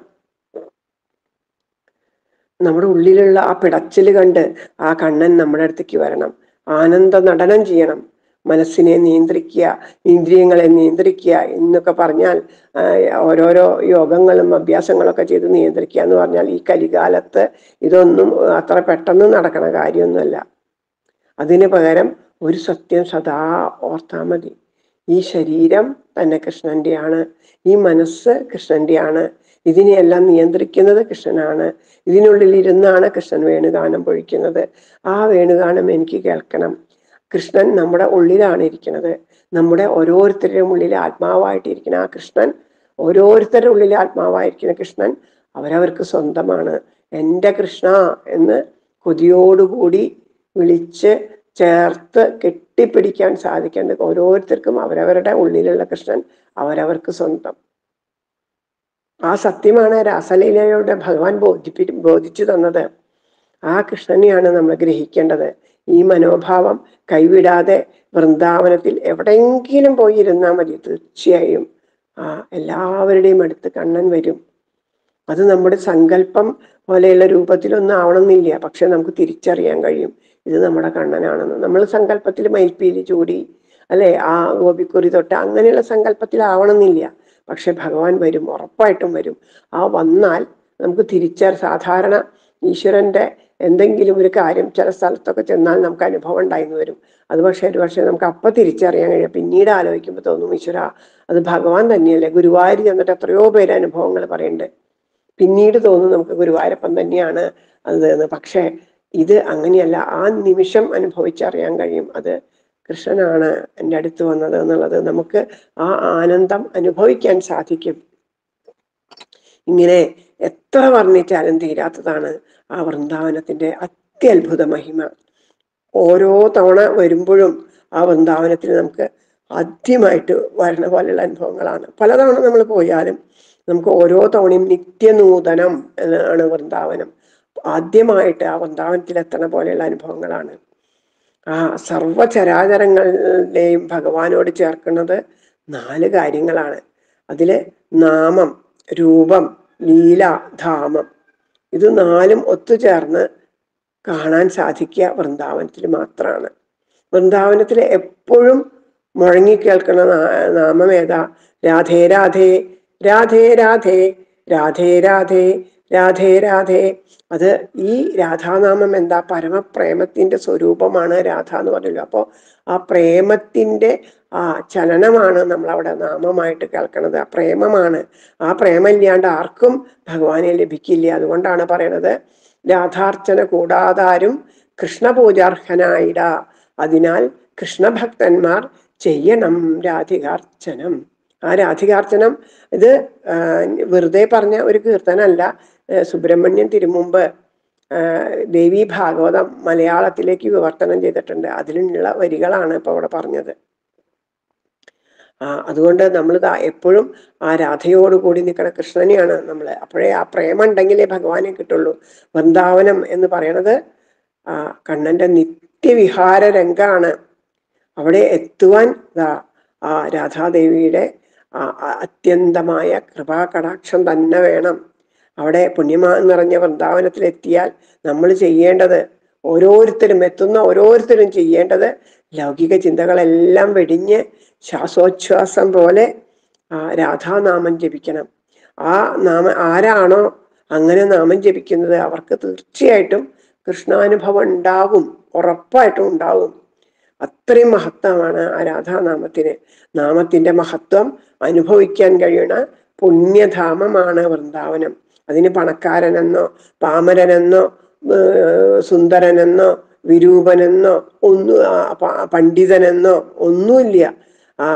നമ്മുടെ ഉള്ളിലുള്ള ആ പിടച്ചില് കണ്ട് ആ കണ്ണൻ നമ്മുടെ അടുത്തേക്ക് വരണം, ആനന്ദ നടനം ചെയ്യണം, മനസ്സിനെ നിയന്ത്രിക്കുക, ഇന്ദ്രിയങ്ങളെ നിയന്ത്രിക്കുക എന്നൊക്കെ പറഞ്ഞാൽ ഓരോരോ യോഗങ്ങളും അഭ്യാസങ്ങളൊക്കെ ചെയ്ത് നിയന്ത്രിക്കുക എന്ന് പറഞ്ഞാൽ ഈ കലികാലത്ത് ഇതൊന്നും അത്ര പെട്ടെന്ന് നടക്കണ കാര്യമൊന്നുമല്ല. അതിന് പകരം ഒരു സത്യം സദാ ഓർത്താൽ മതി, ഈ ശരീരം തന്നെ കൃഷ്ണന്റെയാണ്, ഈ മനസ്സ് കൃഷ്ണന്റെയാണ്, ഇതിനെയെല്ലാം നിയന്ത്രിക്കുന്നത് കൃഷ്ണനാണ്, ഇതിനുള്ളിൽ ഇരുന്നാണ് കൃഷ്ണൻ വേണുഗാനം പൊഴിക്കുന്നത്. ആ വേണുഗാനം എനിക്ക് കേൾക്കണം. കൃഷ്ണൻ നമ്മുടെ ഉള്ളിലാണ് ഇരിക്കുന്നത്, നമ്മുടെ ഓരോരുത്തരുടെയും ഉള്ളിൽ ആത്മാവായിട്ടിരിക്കുന്ന ആ കൃഷ്ണൻ, ഓരോരുത്തരുടെ ഉള്ളിൽ ആത്മാവായിരിക്കുന്ന കൃഷ്ണൻ അവരവർക്ക് സ്വന്തമാണ്. എൻ്റെ കൃഷ്ണ എന്ന് കൊതിയോടുകൂടി വിളിച്ച് ചേർത്ത് കെട്ടിപ്പിടിക്കാൻ സാധിക്കേണ്ടത് ഓരോരുത്തർക്കും അവരവരുടെ ഉള്ളിലുള്ള കൃഷ്ണൻ അവരവർക്ക് സ്വന്തം. ആ സത്യമാണ് രാസലീലയോടെ ഭഗവാൻ ബോധിച്ചു തന്നത്. ആ കൃഷ്ണനെയാണ് നമ്മൾ ഗ്രഹിക്കേണ്ടത്. ഈ മനോഭാവം കൈവിടാതെ വൃന്ദാവനത്തിൽ എവിടെയെങ്കിലും പോയി ഇരുന്നാൽ മതി, തീർച്ചയായും എല്ലാവരുടെയും അടുത്ത് കണ്ണൻ വരും. അത് നമ്മുടെ സങ്കല്പം പോലെയുള്ള രൂപത്തിലൊന്നും ആവണമെന്നില്ല, പക്ഷെ നമുക്ക് തിരിച്ചറിയാൻ കഴിയും ഇത് നമ്മുടെ കണ്ണനാണെന്ന്. നമ്മൾ സങ്കല്പത്തിൽ മയിൽപ്പീലി ചൂടി അല്ലെ, ആ ഗോപിക്കുറി തൊട്ട് അങ്ങനെയുള്ള സങ്കല്പത്തിലാവണമെന്നില്ല, പക്ഷെ ഭഗവാൻ വരും, ഉറപ്പായിട്ടും വരും. ആ വന്നാൽ നമുക്ക് സാധാരണ ഈശ്വരന്റെ എന്തെങ്കിലും ഒരു കാര്യം ചില സ്ഥലത്തൊക്കെ ചെന്നാൽ നമുക്ക് അനുഭവം ഉണ്ടായിരുന്നു വരും. അത് പക്ഷേ നമുക്ക് അപ്പം തിരിച്ചറിയാൻ കഴിയും. പിന്നീട് ആലോചിക്കുമ്പോൾ തോന്നും, ഈശ്വര അത് ഭഗവാൻ തന്നെയല്ലേ. ഗുരുവായൂർ ചെന്നിട്ട് എത്രയോ പേര് അനുഭവങ്ങൾ പറയുന്നുണ്ട്, പിന്നീട് തോന്നും നമുക്ക് ഗുരുവായൂരപ്പൻ തന്നെയാണ് അത് എന്ന്. പക്ഷെ ഇത് അങ്ങനെയല്ല, ആ നിമിഷം അനുഭവിച്ചറിയാൻ കഴിയും അത് കൃഷ്ണനാണ് എൻ്റെ അടുത്ത് വന്നത് എന്നുള്ളത്. നമുക്ക് ആ ആനന്ദം അനുഭവിക്കാൻ സാധിക്കും. ഇങ്ങനെ എത്ര വർണ്ണിച്ചാലും തീരാത്തതാണ് ആ വൃന്ദാവനത്തിന്റെ അത്യത്ഭുത മഹിമ. ഓരോ തവണ വരുമ്പോഴും ആ വൃന്ദാവനത്തിൽ നമുക്ക് ആദ്യമായിട്ട് വരണ പോലെയുള്ള അനുഭവങ്ങളാണ്. പലതവണ നമ്മൾ പോയാലും നമുക്ക് ഓരോ തവണയും നിത്യനൂതനം എന്നാണ് വൃന്ദാവനം. ആദ്യമായിട്ട് ആ വൃന്ദാവനത്തിൽ എത്തണ പോലെയുള്ള അനുഭവങ്ങളാണ്. ആ സർവചരാചരങ്ങളുടെയും ഭഗവാനോട് ചേർക്കുന്നത് 4 കാര്യങ്ങളാണ്. അതില് നാമം, രൂപം, ലീല, ധാമം, ഇത് 4ഉം ഒത്തുചേർന്ന് കാണാൻ സാധിക്കുക വൃന്ദാവനത്തിൽ മാത്രമാണ്. വൃന്ദാവനത്തിൽ എപ്പോഴും മുഴങ്ങിക്കേൾക്കുന്ന നാമം ഏതാ? രാധേ രാധേ രാധേ രാധേ രാധേ രാധേ രാധേ രാധേ. അത് ഈ രാധാനാമം എന്താ? പരമപ്രേമത്തിന്റെ സ്വരൂപമാണ് രാധ എന്ന് പറഞ്ഞല്ലോ. അപ്പോൾ ആ പ്രേമത്തിന്റെ ആ ചലനമാണ് നമ്മളവിടെ നാമമായിട്ട് കേൾക്കുന്നത്. ആ പ്രേമമാണ്. ആ പ്രേമമില്ലാണ്ട് ആർക്കും ഭഗവാനെ ലഭിക്കില്ല. അതുകൊണ്ടാണ് പറയണത്, രാധാർച്ചന കൂടാതാരും കൃഷ്ണപൂജാർഹനായിട, അതിനാൽ കൃഷ്ണഭക്തന്മാർ ചെയ്യണം രാധികാർച്ചനം. ആ രാധികാർച്ചനം ഇത് വെറുതെ പറഞ്ഞ ഒരു കീർത്തനല്ല. സുബ്രഹ്മണ്യൻ തിരുമുമ്പ് ദേവി ഭാഗവതം മലയാളത്തിലേക്ക് വിവർത്തനം ചെയ്തിട്ടുണ്ട്. അതിലുള്ള വരികളാണ് ഇപ്പൊ അവിടെ പറഞ്ഞത്. അതുകൊണ്ട് നമ്മൾ എപ്പോഴും ആ രാധയോടുകൂടി നിൽക്കുന്ന കൃഷ്ണനെയാണ് നമ്മൾ. അപ്പോഴേ ആ പ്രേമം ഉണ്ടെങ്കിലേ ഭഗവാനെ കിട്ടുള്ളൂ. വൃന്ദാവനം എന്ന് പറയണത് കണ്ണന്റെ നിത്യവിഹാര രംഗാണ്. അവിടെ എത്തുവാൻ ആ രാധാദേവിയുടെ അത്യന്തമായ കൃപാകടാക്ഷം തന്നെ വേണം. അവിടെ പുണ്യമാ നിറഞ്ഞ വൃന്ദാവനത്തിലെത്തിയാൽ നമ്മൾ ചെയ്യേണ്ടത്, എത്തുന്ന ഓരോരുത്തരും ചെയ്യേണ്ടത് ലൗകിക ചിന്തകളെല്ലാം വെടിഞ്ഞ് ശ്വാസോച്ഛ്വാസം പോലെ രാധാനാമം ജപിക്കണം. ആ ആരാണോ അങ്ങനെ നാമം ജപിക്കുന്നത് അവർക്ക് തീർച്ചയായിട്ടും കൃഷ്ണാനുഭവം ഉണ്ടാവും, ഉറപ്പായിട്ടും ഉണ്ടാവും. അത്രയും മഹത്വമാണ് ആ രാധാനാമത്തിന്. നാമത്തിന്റെ മഹത്വം അനുഭവിക്കാൻ കഴിയണ പുണ്യധാമമാണ് വൃന്ദാവനം. അതിന് പണക്കാരനെന്നോ പാമരനെന്നോ സുന്ദരനെന്നോ വിരൂപനെന്നോ ഒന്നും, പണ്ഡിതനെന്നോ ഒന്നുമില്ല. ആ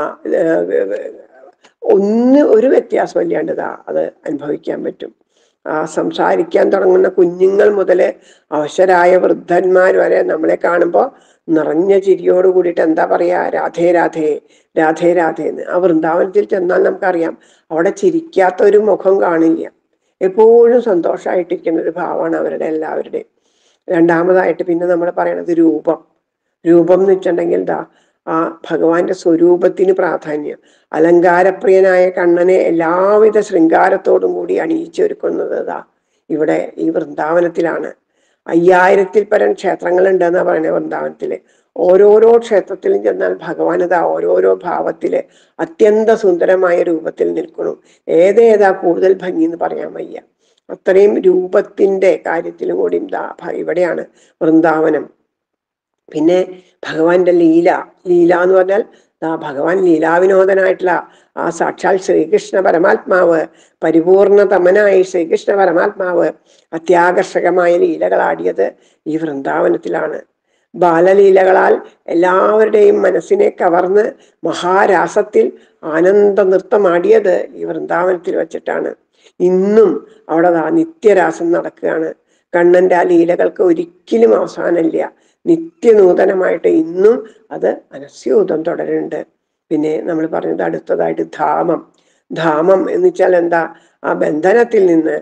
ഒരു വ്യത്യാസം ഇല്ലാണ്ട് അത് അനുഭവിക്കാൻ പറ്റും. ആ സംസാരിക്കാൻ തുടങ്ങുന്ന കുഞ്ഞുങ്ങൾ മുതല് അവശരായ വൃദ്ധന്മാർ വരെ നമ്മളെ കാണുമ്പോൾ നിറഞ്ഞ ചിരിയോട് കൂടിയിട്ട് എന്താ പറയാ, രാധേ രാധേ രാധേ രാധേ എന്ന്. ആ വൃന്ദാവനത്തിൽ ചെന്നാൽ നമുക്കറിയാം അവിടെ ചിരിക്കാത്ത ഒരു മുഖം കാണില്ല. എപ്പോഴും സന്തോഷമായിട്ടിരിക്കുന്ന ഒരു ഭാവമാണ് അവരുടെ എല്ലാവരുടെയും. രണ്ടാമതായിട്ട് പിന്നെ നമ്മൾ പറയണത് രൂപം. രൂപം എന്ന് വെച്ചിട്ടുണ്ടെങ്കിൽ ആ ഭഗവാന്റെ സ്വരൂപത്തിന് പ്രാധാന്യം. അലങ്കാരപ്രിയനായ കണ്ണനെ എല്ലാവിധ ശൃംഗാരത്തോടും കൂടി അണിയിച്ചൊരുക്കുന്നത് ഇവിടെ ഈ വൃന്ദാവനത്തിലാണ്. 5000-ൽ പരം ക്ഷേത്രങ്ങൾ ഉണ്ടെന്നാ പറയുന്നത് വൃന്ദാവനത്തില്. ഓരോരോ ക്ഷേത്രത്തിലും ചെന്നാൽ ഭഗവാൻ ഓരോരോ ഭാവത്തില് അത്യന്ത സുന്ദരമായ രൂപത്തിൽ നിൽക്കണം. ഏതേതാ കൂടുതൽ ഭംഗി എന്ന് പറയാൻ വയ്യ. അത്രയും രൂപത്തിന്റെ കാര്യത്തിലും കൂടി ഇവിടെയാണ് വൃന്ദാവനം. പിന്നെ ഭഗവാന്റെ ലീല. ലീല എന്ന് പറഞ്ഞാൽ ഭഗവാൻ ലീലാവിനോദനായിട്ടുള്ള ആ സാക്ഷാൽ ശ്രീകൃഷ്ണ പരമാത്മാവ്, പരിപൂർണതമനായി ശ്രീകൃഷ്ണ പരമാത്മാവ് അത്യാകർഷകമായ ലീലകളാടിയത് ഈ വൃന്ദാവനത്തിലാണ്. ബാലലീലകളാൽ എല്ലാവരുടെയും മനസ്സിനെ കവർന്ന് മഹാരാസത്തിൽ ആനന്ദ നൃത്തമാടിയത് ഈ വൃന്ദാവനത്തിൽ വെച്ചിട്ടാണ്. ഇന്നും അവിടെ നിത്യരാസം നടക്കുകയാണ്. കണ്ണന്റെ ആ ലീലകൾക്ക് ഒരിക്കലും അവസാനമില്ല. നിത്യനൂതനമായിട്ട് ഇന്നും അത് അനസ്യൂതം തുടരുന്നുണ്ട്. പിന്നെ നമ്മൾ പറഞ്ഞത് അടുത്തതായിട്ട് ധാമം. ധാമം എന്ന് വെച്ചാൽ എന്താ, ആ ബന്ധനത്തിൽ നിന്ന്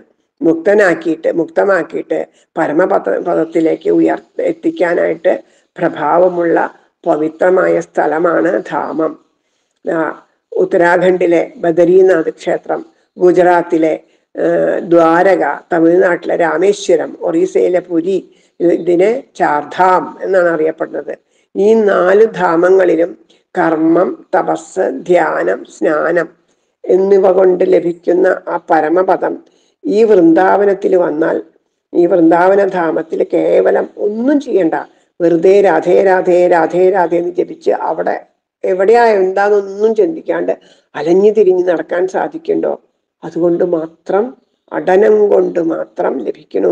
മുക്തമാക്കിയിട്ട് പരമപദത്തിലേക്ക് എത്തിക്കാനായിട്ട് പ്രഭാവമുള്ള പവിത്രമായ സ്ഥലമാണ് ധാമം. ഉത്തരാഖണ്ഡിലെ ബദരീനാഥ് ക്ഷേത്രം, ഗുജറാത്തിലെ ദ്വാരക, തമിഴ്നാട്ടിലെ രാമേശ്വരം, ഒറീസയിലെ പുരി, ഇതിനെ ചാർധാം എന്നാണ് അറിയപ്പെടുന്നത്. ഈ 4 ധാമങ്ങളിലും കർമ്മം, തപസ്, ധ്യാനം, സ്നാനം എന്നിവ കൊണ്ട് ലഭിക്കുന്ന ആ പരമപദം ഈ വൃന്ദാവനത്തിൽ വന്നാൽ, ഈ വൃന്ദാവന ധാമത്തിൽ കേവലം ഒന്നും ചെയ്യണ്ട, വെറുതെ രാധേ രാധേ രാധേ രാധേ എന്ന് ജപിച്ച് അവിടെ എവിടെയാ എന്താന്നൊന്നും ചിന്തിക്കാണ്ട് അലഞ്ഞു തിരിഞ്ഞ് നടക്കാൻ സാധിക്കണ്ടോ? അതുകൊണ്ട് മാത്രം, അടനം കൊണ്ട് മാത്രം ലഭിക്കണു.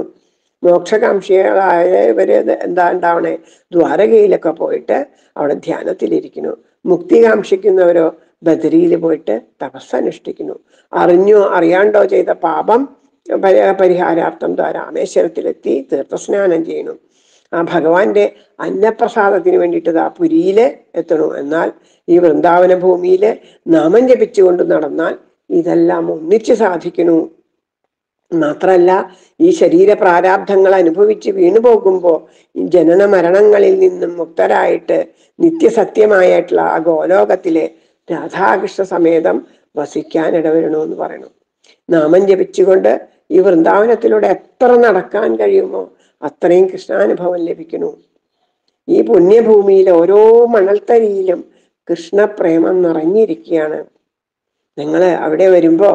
മോക്ഷകാംക്ഷികളായവര് എന്താ ഉണ്ടാവണേ, ദ്വാരകയിലൊക്കെ പോയിട്ട് അവിടെ ധ്യാനത്തിലിരിക്കുന്നു. മുക്തി കാക്ഷിക്കുന്നവരോ ബദരിയിൽ പോയിട്ട് തപസ്സനുഷ്ഠിക്കുന്നു. അറിഞ്ഞോ അറിയാണ്ടോ ചെയ്ത പാപം പരിഹാരാർത്ഥം രാമേശ്വരത്തിലെത്തി തീർത്ഥസ്നാനം ചെയ്യണു. ആ ഭഗവാന്റെ അന്നപ്രസാദത്തിന് വേണ്ടിയിട്ട് പുരിയില് എത്തണു. എന്നാൽ ഈ വൃന്ദാവന ഭൂമിയില് നാമം ജപിച്ചുകൊണ്ട് നടന്നാൽ ഇതെല്ലാം ഒന്നിച്ച് സാധിക്കണു. മാത്രല്ല, ഈ ശരീര പ്രാരാബ്ധങ്ങൾ അനുഭവിച്ച് വീണു പോകുമ്പോ ഈ ജനന മരണങ്ങളിൽ നിന്നും മുക്തരായിട്ട് നിത്യസത്യമായിട്ടുള്ള ആ ഗോലോകത്തിലെ രാധാകൃഷ്ണ സമേതം വസിക്കാൻ ഇടവരണമെന്ന് പറയണം. നാമം ജപിച്ചുകൊണ്ട് ഈ വൃന്ദാവനത്തിലൂടെ എത്ര നടക്കാൻ കഴിയുമോ അത്രയും കൃഷ്ണാനുഭവം ലഭിക്കുന്നു. ഈ പുണ്യഭൂമിയിലെ ഓരോ മണൽത്തരിയിലും കൃഷ്ണപ്രേമം നിറഞ്ഞിരിക്കുകയാണ്. നിങ്ങള് അവിടെ വരുമ്പോ,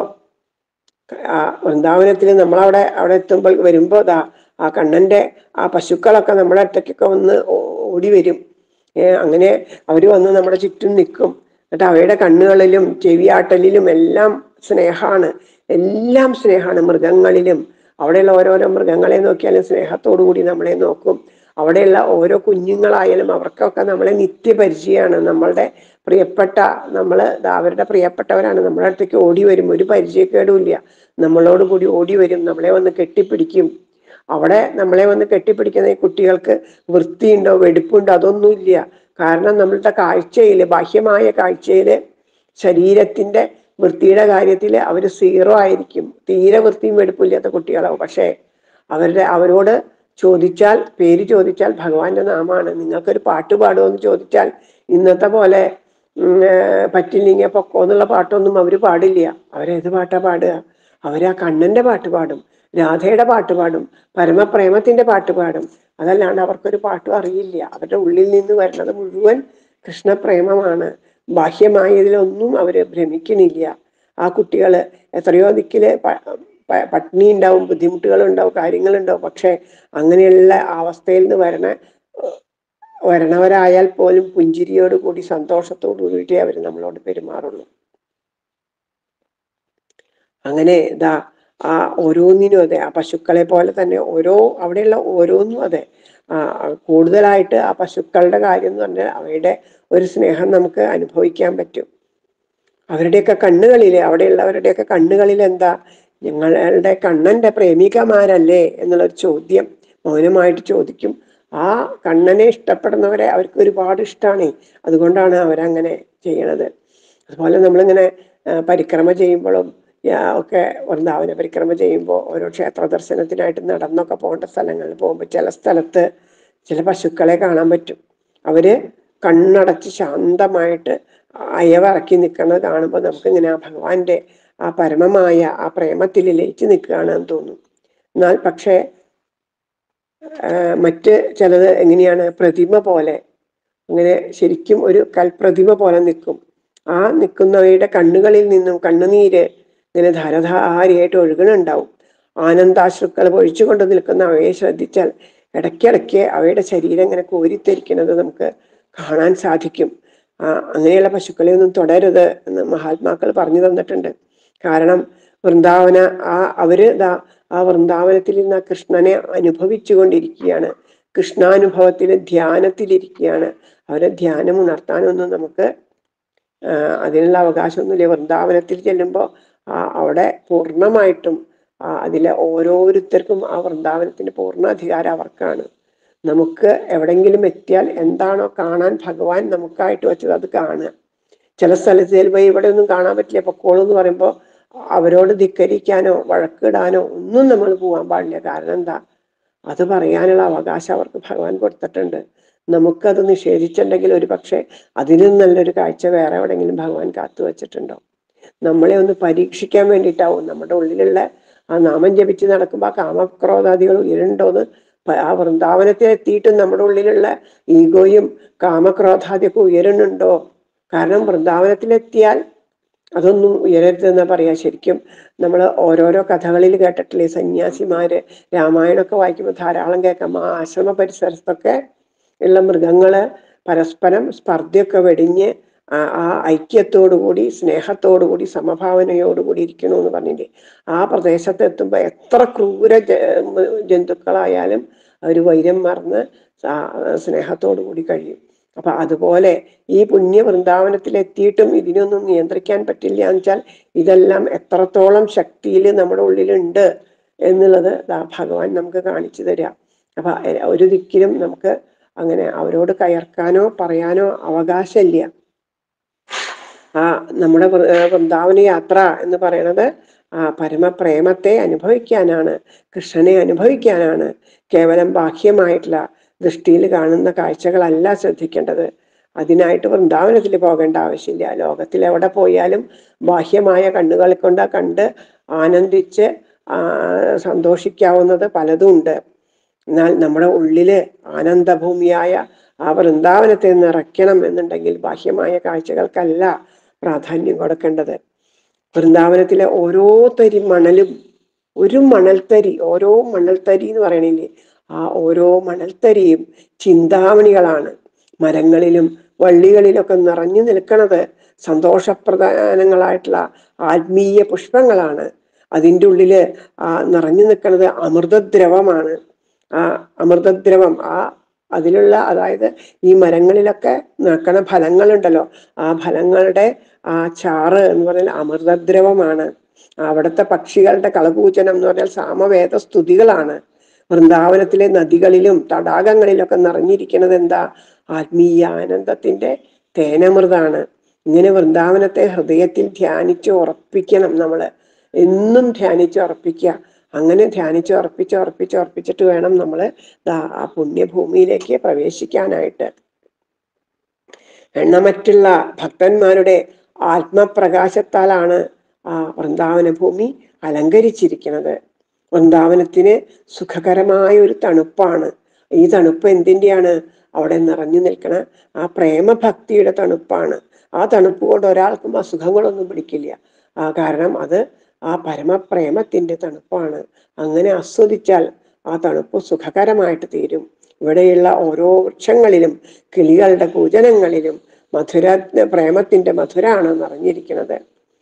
ആ വൃന്ദാവനത്തിൽ നമ്മളവിടെ എത്തുമ്പോൾ വരുമ്പോ ആ കണ്ണന്റെ ആ പശുക്കളൊക്കെ നമ്മുടെ അടുത്തേക്കൊക്കെ വന്ന് ഓടി വരും. അങ്ങനെ അവര് വന്ന് നമ്മുടെ ചുറ്റും നിൽക്കും. എന്നിട്ട് അവയുടെ കണ്ണുകളിലും ചെവിയാട്ടലിലും എല്ലാം സ്നേഹമാണ്, എല്ലാം സ്നേഹമാണ്. മൃഗങ്ങളിലും, അവിടെയുള്ള ഓരോരോ മൃഗങ്ങളെ നോക്കിയാലും സ്നേഹത്തോടു കൂടി നമ്മളെ നോക്കും. അവിടെയുള്ള ഓരോ കുഞ്ഞുങ്ങളായാലും അവർക്കൊക്കെ നമ്മളെ നിത്യപരിചയമാണ്. നമ്മളുടെ പ്രിയപ്പെട്ട, അവരുടെ പ്രിയപ്പെട്ടവരാണ്. നമ്മുടെ അടുത്തേക്ക് ഓടി വരും, ഒരു പരിചയക്കേടും ഇല്ല, നമ്മളോട് കൂടി ഓടി വരും, നമ്മളെ വന്ന് കെട്ടിപ്പിടിക്കും. അവിടെ നമ്മളെ വന്ന് കെട്ടിപ്പിടിക്കുന്ന ഈ കുട്ടികൾക്ക് വൃത്തിയുണ്ടോ വെടിപ്പുണ്ടോ അതൊന്നുമില്ല. കാരണം നമ്മളുടെ കാഴ്ചയില്, ബാഹ്യമായ കാഴ്ചയില്, ശരീരത്തിന്റെ വൃത്തിയുടെ കാര്യത്തിൽ അവർ 0 ആയിരിക്കും. തീരെ വൃത്തിയും വെടുപ്പില്ലാത്ത കുട്ടികളാവും. പക്ഷേ അവരോട് ചോദിച്ചാൽ, പേര് ചോദിച്ചാൽ ഭഗവാന്റെ നാമാണ്. നിങ്ങൾക്കൊരു പാട്ട് പാടുമോ എന്ന് ചോദിച്ചാൽ ഇന്നത്തെ പോലെ പറ്റില്ലെങ്കിൽ പൊക്കോ എന്നുള്ള പാട്ടൊന്നും അവര് പാടില്ല. അവരേത് പാട്ടാ പാടുക? അവരാ കണ്ണന്റെ പാട്ട് പാടും, രാധയുടെ പാട്ട് പാടും, പരമപ്രേമത്തിന്റെ പാട്ട് പാടും. അതല്ലാണ്ട് അവർക്കൊരു പാട്ടും അറിയില്ല. അവരുടെ ഉള്ളിൽ നിന്ന് വരുന്നത് മുഴുവൻ കൃഷ്ണപ്രേമമാണ്. ബാഹ്യമായതിലൊന്നും അവര് ഭ്രമിക്കണില്ല. ആ കുട്ടികൾ എത്രയോ ദിക്കില് പട്ടിണി ഉണ്ടാവും, ബുദ്ധിമുട്ടുകളുണ്ടാവും, കാര്യങ്ങളുണ്ടാവും. പക്ഷെ അങ്ങനെയുള്ള അവസ്ഥയിൽ നിന്ന് വരണവരായാൽ പോലും പുഞ്ചിരിയോട് കൂടി സന്തോഷത്തോടു കൂടിയിട്ടേ അവർ നമ്മളോട് പെരുമാറുള്ളൂ. അങ്ങനെ ആ ഓരോന്നിനും അതെ, ആ പശുക്കളെ പോലെ തന്നെ അവിടെയുള്ള ഓരോന്നും അതെ. കൂടുതലായിട്ട് ആ പശുക്കളുടെ കാര്യം എന്ന് പറഞ്ഞാൽ അവയുടെ ഒരു സ്നേഹം നമുക്ക് അനുഭവിക്കാൻ പറ്റും. അവരുടെയൊക്കെ കണ്ണുകളിൽ, അവിടെയുള്ളവരുടെയൊക്കെ കണ്ണുകളിൽ എന്താ, ഞങ്ങളുടെ കണ്ണന്റെ പ്രേമികമാരല്ലേ എന്നുള്ളൊരു ചോദ്യം മൗനമായിട്ട് ചോദിക്കും. ആ കണ്ണനെ ഇഷ്ടപ്പെടുന്നവരെ അവർക്ക് ഒരുപാട് ഇഷ്ടമാണ്. അതുകൊണ്ടാണ് അവരങ്ങനെ ചെയ്യണത്. അതുപോലെ നമ്മളിങ്ങനെ പരിക്രമ ചെയ്യുമ്പോഴും ഒക്കെ, വൃന്ദാവന പരിക്രമ ചെയ്യുമ്പോൾ ഓരോ ക്ഷേത്ര ദർശനത്തിനായിട്ട് നടന്നൊക്കെ പോകേണ്ട സ്ഥലങ്ങളിൽ പോകുമ്പോൾ ചില സ്ഥലത്ത് ചില പശുക്കളെ കാണാൻ പറ്റും. അവര് കണ്ണടച്ച് ശാന്തമായിട്ട് അയവിറക്കി നിൽക്കുന്നത് കാണുമ്പോൾ നമുക്ക് ഇങ്ങനെ ആ ഭഗവാന്റെ ആ പരമമായ ആ പ്രേമത്തിൽ ലയിച്ച് നിൽക്കുകയാണെന്ന് തോന്നും. എന്നാൽ പക്ഷേ മറ്റ് ചിലത് എങ്ങനെയാണ്, പ്രതിമ പോലെ അങ്ങനെ ശരിക്കും ഒരു കൽപ്രതിമ പോലെ നിൽക്കും. ആ നിൽക്കുന്നവയുടെ കണ്ണുകളിൽ നിന്നും കണ്ണുനീര് ഇങ്ങനെ ധാരധാരിയായിട്ട് ഒഴുകണുണ്ടാവും. ആനന്ദാശ്രുക്കൾ ഒഴിച്ചുകൊണ്ട് നിൽക്കുന്ന അവയെ ശ്രദ്ധിച്ചാൽ ഇടയ്ക്കിടയ്ക്ക് അവയുടെ ശരീരം ഇങ്ങനെ കോരിത്തെരിക്കുന്നത് നമുക്ക് കാണാൻ സാധിക്കും. അങ്ങനെയുള്ള പശുക്കളെ ഒന്നും തുടരുത് എന്ന് മഹാത്മാക്കൾ പറഞ്ഞു തന്നിട്ടുണ്ട്. കാരണം വൃന്ദാവന അവര് ആ വൃന്ദാവനത്തിൽ നിന്ന് കൃഷ്ണനെ അനുഭവിച്ചു കൊണ്ടിരിക്കുകയാണ്. കൃഷ്ണാനുഭവത്തില് ധ്യാനത്തിലിരിക്കുകയാണ്. അവരെ ധ്യാനം ഉണർത്താനൊന്നും നമുക്ക് അതിനുള്ള അവകാശമൊന്നുമില്ല. വൃന്ദാവനത്തിൽ ചെല്ലുമ്പോൾ അവിടെ പൂർണ്ണമായിട്ടും അതിലെ ഓരോരുത്തർക്കും ആ വൃന്ദാവനത്തിന്റെ പൂർണ്ണ അധികാരം അവർക്കാണ്. നമുക്ക് എവിടെങ്കിലും എത്തിയാൽ എന്താണോ കാണാൻ ഭഗവാൻ നമുക്കായിട്ട് വെച്ചത് അത് കാണുക. ചില സ്ഥലത്ത് ചെല്ലുമ്പോൾ ഇവിടെ ഒന്നും കാണാൻ പറ്റില്ല, പൊക്കോളൂ എന്ന് പറയുമ്പോൾ അവരോട് ധിക്കരിക്കാനോ വഴക്കിടാനോ ഒന്നും നമ്മൾ പോകാൻ പാടില്ല. കാരണം എന്താ, അത് പറയാനുള്ള അവകാശം അവർക്ക് ഭഗവാൻ കൊടുത്തിട്ടുണ്ട്. നമുക്കത് നിഷേധിച്ചിട്ടുണ്ടെങ്കിൽ ഒരു പക്ഷെ അതിലും നല്ലൊരു കാഴ്ച വേറെ എവിടെയെങ്കിലും ഭഗവാൻ കാത്തു വെച്ചിട്ടുണ്ടോ. നമ്മളെ ഒന്ന് പരീക്ഷിക്കാൻ വേണ്ടിയിട്ടാവും. നമ്മുടെ ഉള്ളിലുള്ള ആ നാമം ജപിച്ച് നടക്കുമ്പോൾ ആ കാമക്രോധാദികൾ ഉയരുണ്ടോന്ന്, ആ വൃന്ദാവനത്തിൽ എത്തിയിട്ടും നമ്മുടെ ഉള്ളിലുള്ള ഈഗോയും കാമക്രോധാദിയൊക്കെ ഉയരുന്നുണ്ടോ. കാരണം വൃന്ദാവനത്തിലെത്തിയാൽ അതൊന്നും ഉയരരുതെന്നാ പറയാ. ശരിക്കും നമ്മൾ ഓരോരോ കഥകളിൽ കേട്ടിട്ടില്ലേ, സന്യാസിമാര് രാമായണമൊക്കെ വായിക്കുമ്പോൾ ധാരാളം കേൾക്കാം. ആ ആശ്രമ പരിസരത്തൊക്കെ ഉള്ള മൃഗങ്ങള് പരസ്പരം സ്പർദ്ധയൊക്കെ വെടിഞ്ഞ് ആ ഐക്യത്തോടുകൂടി സ്നേഹത്തോടുകൂടി സമഭാവനയോടുകൂടി ഇരിക്കണമെന്ന് പറഞ്ഞില്ലേ. ആ പ്രദേശത്ത് എത്തുമ്പോൾ എത്ര ക്രൂര ജന്തുക്കളായാലും അവർ വൈരം മറന്ന് സ്നേഹത്തോടു കൂടി കഴിയും. അപ്പൊ അതുപോലെ ഈ പുണ്യ വൃന്ദാവനത്തിൽ എത്തിയിട്ടും ഇതിനൊന്നും നിയന്ത്രിക്കാൻ പറ്റില്ല എന്ന് വെച്ചാൽ ഇതെല്ലാം എത്രത്തോളം ശക്തിയിൽ നമ്മുടെ ഉള്ളിലുണ്ട് എന്നുള്ളത് ഭഗവാൻ നമുക്ക് കാണിച്ചു തരിക. അപ്പൊ ഒരു ദിക്കിലും നമുക്ക് അങ്ങനെ അവരോട് കയർക്കാനോ പറയാനോ അവകാശമില്ല. നമ്മുടെ വൃന്ദാവന യാത്ര എന്ന് പറയുന്നത് പരമപ്രേമത്തെ അനുഭവിക്കാനാണ്, കൃഷ്ണനെ അനുഭവിക്കാനാണ്. കേവലം ബാഹ്യമായിട്ടുള്ള ദൃഷ്ടിയിൽ കാണുന്ന കാഴ്ചകളല്ല ശ്രദ്ധിക്കേണ്ടത്. അതിനായിട്ട് വൃന്ദാവനത്തിൽ പോകേണ്ട ആവശ്യമില്ല. ലോകത്തിൽ എവിടെ പോയാലും ബാഹ്യമായ കണ്ണുകൾ കൊണ്ട് കണ്ട് ആനന്ദിച്ച് സന്തോഷിക്കാവുന്നത് പലതും ഉണ്ട്. എന്നാൽ നമ്മുടെ ഉള്ളില് ആനന്ദഭൂമിയായ ആ വൃന്ദാവനത്തെ നിറയ്ക്കണം എന്നുണ്ടെങ്കിൽ ബാഹ്യമായ കാഴ്ചകൾക്കല്ല പ്രാധാന്യം കൊടുക്കേണ്ടത്. വൃന്ദാവനത്തിലെ ഓരോ തരി മണലും, ഓരോ മണൽത്തരി എന്ന് പറയണില്ലേ, ആ ഓരോ മണൽത്തരിയും ചിന്താമണികളാണ്. മരങ്ങളിലും വള്ളികളിലൊക്കെ നിറഞ്ഞു നിൽക്കുന്നത് സന്തോഷപ്രധാനങ്ങളായിട്ടുള്ള ആത്മീയ പുഷ്പങ്ങളാണ്. അതിൻ്റെ ഉള്ളില് നിറഞ്ഞു നിൽക്കുന്നത് അമൃതദ്രവമാണ്. അമൃതദ്രവം അതിലുള്ള, അതായത് ഈ മരങ്ങളിലൊക്കെ നിൽക്കുന്ന ഫലങ്ങളുണ്ടല്ലോ, ആ ഫലങ്ങളുടെ ചാറ് എന്ന് പറഞ്ഞാൽ അമൃതദ്രവമാണ്. അവിടുത്തെ പക്ഷികളുടെ കളകൂചനം എന്ന് പറഞ്ഞാൽ സാമവേദ സ്തുതികളാണ്. വൃന്ദാവനത്തിലെ നദികളിലും തടാകങ്ങളിലൊക്കെ നിറഞ്ഞിരിക്കുന്നത് എന്താ, ആത്മീയ ആനന്ദത്തിന്റെ തേനമൃതാണ്. ഇങ്ങനെ വൃന്ദാവനത്തെ ഹൃദയത്തിൽ ധ്യാനിച്ച് ഉറപ്പിക്കണം. നമ്മള് എന്നും ധ്യാനിച്ച് ഉറപ്പിക്കുക. അങ്ങനെ ധ്യാനിച്ച് ഉറപ്പിച്ചിട്ട് വേണം നമ്മള് ആ പുണ്യഭൂമിയിലേക്ക് പ്രവേശിക്കാനായിട്ട്. എണ്ണമറ്റുള്ള ഭക്തന്മാരുടെ ആത്മപ്രകാശത്താലാണ് ആ വൃന്ദാവന ഭൂമി അലങ്കരിച്ചിരിക്കുന്നത്. വൃന്ദാവനത്തിന് സുഖകരമായ ഒരു തണുപ്പാണ്. ഈ തണുപ്പ് എന്തിൻ്റെയാണ്, അവിടെ നിറഞ്ഞു നിൽക്കണ ആ പ്രേമഭക്തിയുടെ തണുപ്പാണ്. ആ തണുപ്പ് കൊണ്ട് ഒരാൾക്കും അസുഖങ്ങളൊന്നും പിടിക്കില്ല. കാരണം അത് ആ പരമപ്രേമത്തിന്റെ തണുപ്പാണ്. അങ്ങനെ ആസ്വദിച്ചാൽ ആ തണുപ്പ് സുഖകരമായിട്ട് തീരും. ഇവിടെയുള്ള ഓരോ വൃക്ഷങ്ങളിലും കിളികളുടെ കൂജനങ്ങളിലും മധുര പ്രേമത്തിന്റെ മധുരാണ് നിറഞ്ഞിരിക്കുന്നത്.